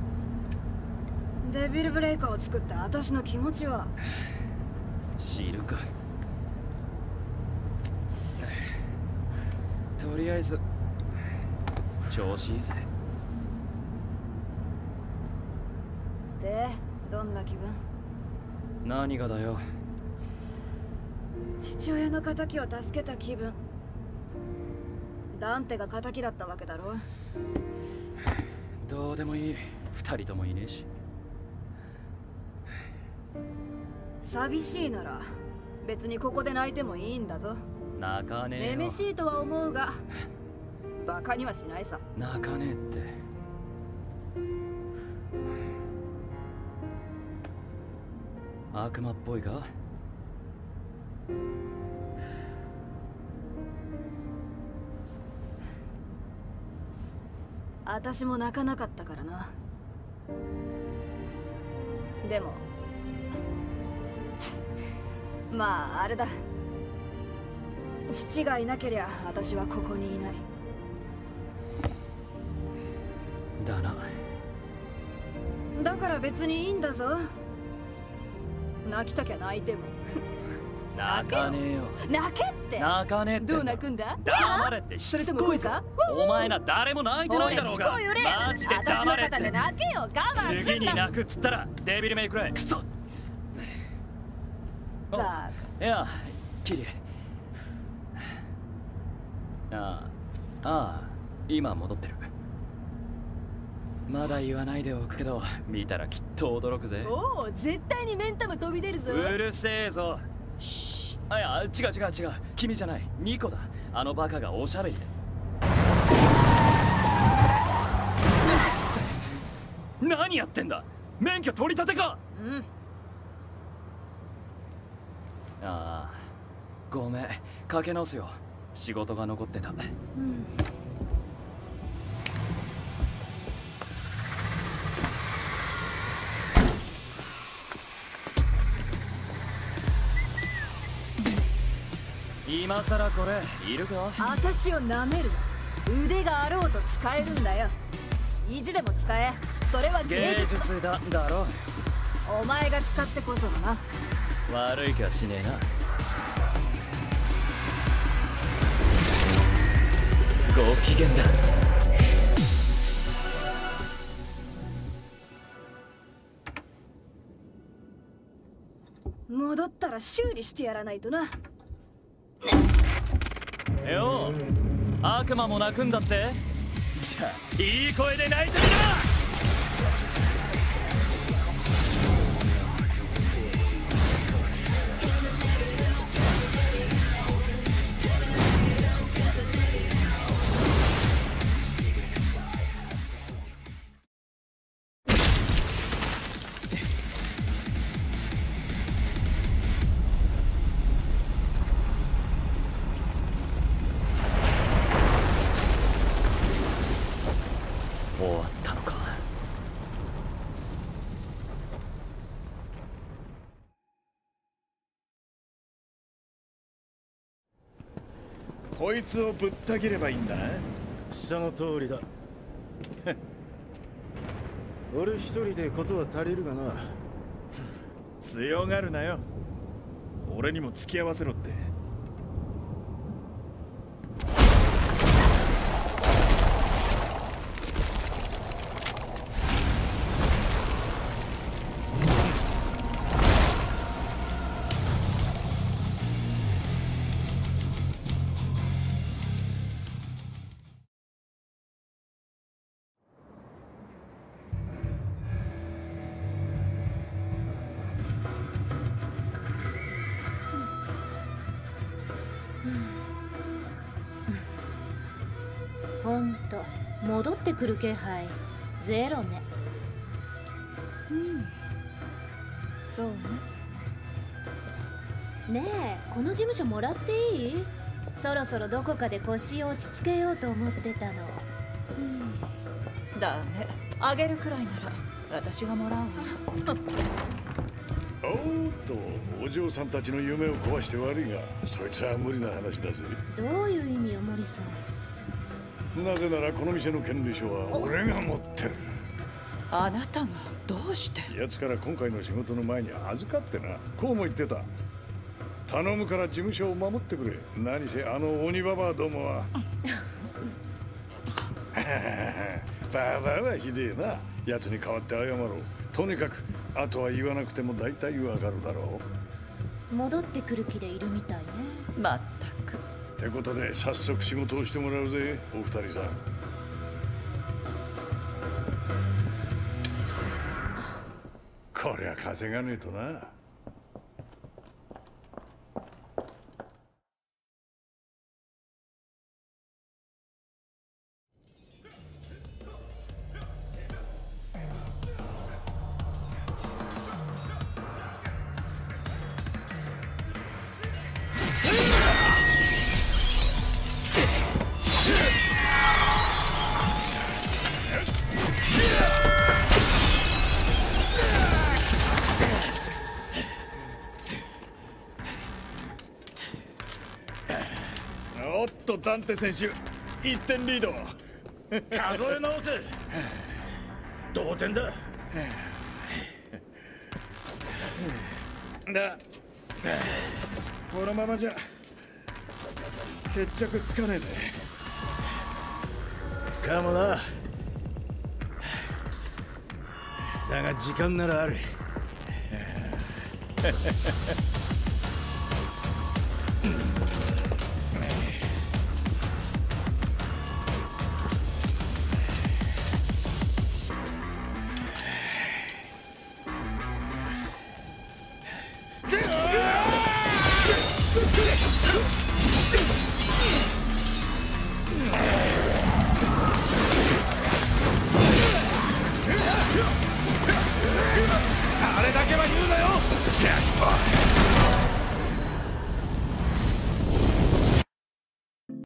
デビルブレイカーを作った私の気持ちは知るか。とりあえず調子いいぜ。 でどんな気分？ 何がだよ。 父親の仇を助けた気分。ダンテが仇だったわけだろ。 どうでもいい。二人ともいねえし。 寂しいなら別にここで泣いてもいいんだぞ。 泣かねえよ。 めめしいとは思うがバカにはしないさ。 泣かねえって。悪魔っぽいか？ 私も泣かなかったからな。でもまああれだ。父がいなけりゃ私はここにいない。 だな。 だから別にいいんだぞ。泣きたきゃ泣いても。 泣かねえよ。 泣けって。 泣かねえって。 どう泣くんだ？ 黙れって。 それともこいか？ お前ら誰も泣いてないだろうが。マジで黙れって。 私の肩で泣けよ。我慢すんな。 次に泣くっつったらデビルメイクライ。クソ。 バいや、キリ。ああ、ああ、今戻ってる。まだ言わないでおくけど、見たらきっと驚くぜ。 おお、絶対にメンタム飛び出るぞ。 うるせえぞ。あ、いや、違う違う違う。君じゃない。ニコだ。あのバカがおしゃべりで。何やってんだ。免許取り立てか。 うん。 ああ、ごめん。かけ直すよ。仕事が残ってた。うん。今さらこれいるか？ 私を舐めるな。腕があろうと使えるんだよ。意地でも使え。 それは芸芸術術だだろ。 お前が使ってこそだな。 悪い気はしねえな。ご機嫌だ。 戻ったら修理してやらないとな。 よう、悪魔も泣くんだって。じゃあいい声で泣いてみろ。終わったのか。 こいつをぶった切ればいいんだな。 その通りだ。俺一人でことは足りるがな。 強がるなよ。俺にも付き合わせろって。 ほんと戻ってくる気配ゼロね。 うん、そうね。ねえ、この事務所もらっていい？そろそろどこかで腰を落ち着けようと思ってたの。 うん、ダメ。あげるくらいなら私がもらうわ。 おーっと、お嬢さんたちの夢を壊して悪いが、そいつは無理な話だぜ。 どういう意味よ、モリソン。 なぜならこの店の権利書は俺が持ってる。 あなたがどうして？ 奴から今回の仕事の前に預かってな。こうも言ってた。頼むから事務所を守ってくれ。何せあの鬼ババアどもはババアはひでえな。奴に代わって謝ろう。とにかくあとは言わなくても大体わかるだろう。戻ってくる気でいるみたいね。 まったく。 ってことで早速仕事をしてもらうぜ、お二人さん。こりゃ稼がねえとな。 おっと、ダンテ選手いってんリード。 数え直せ。同点だ。 だこのままじゃ決着つかねえぜ。 かもな。だが時間ならある。 あれだけは言うなよ。ジャックポット。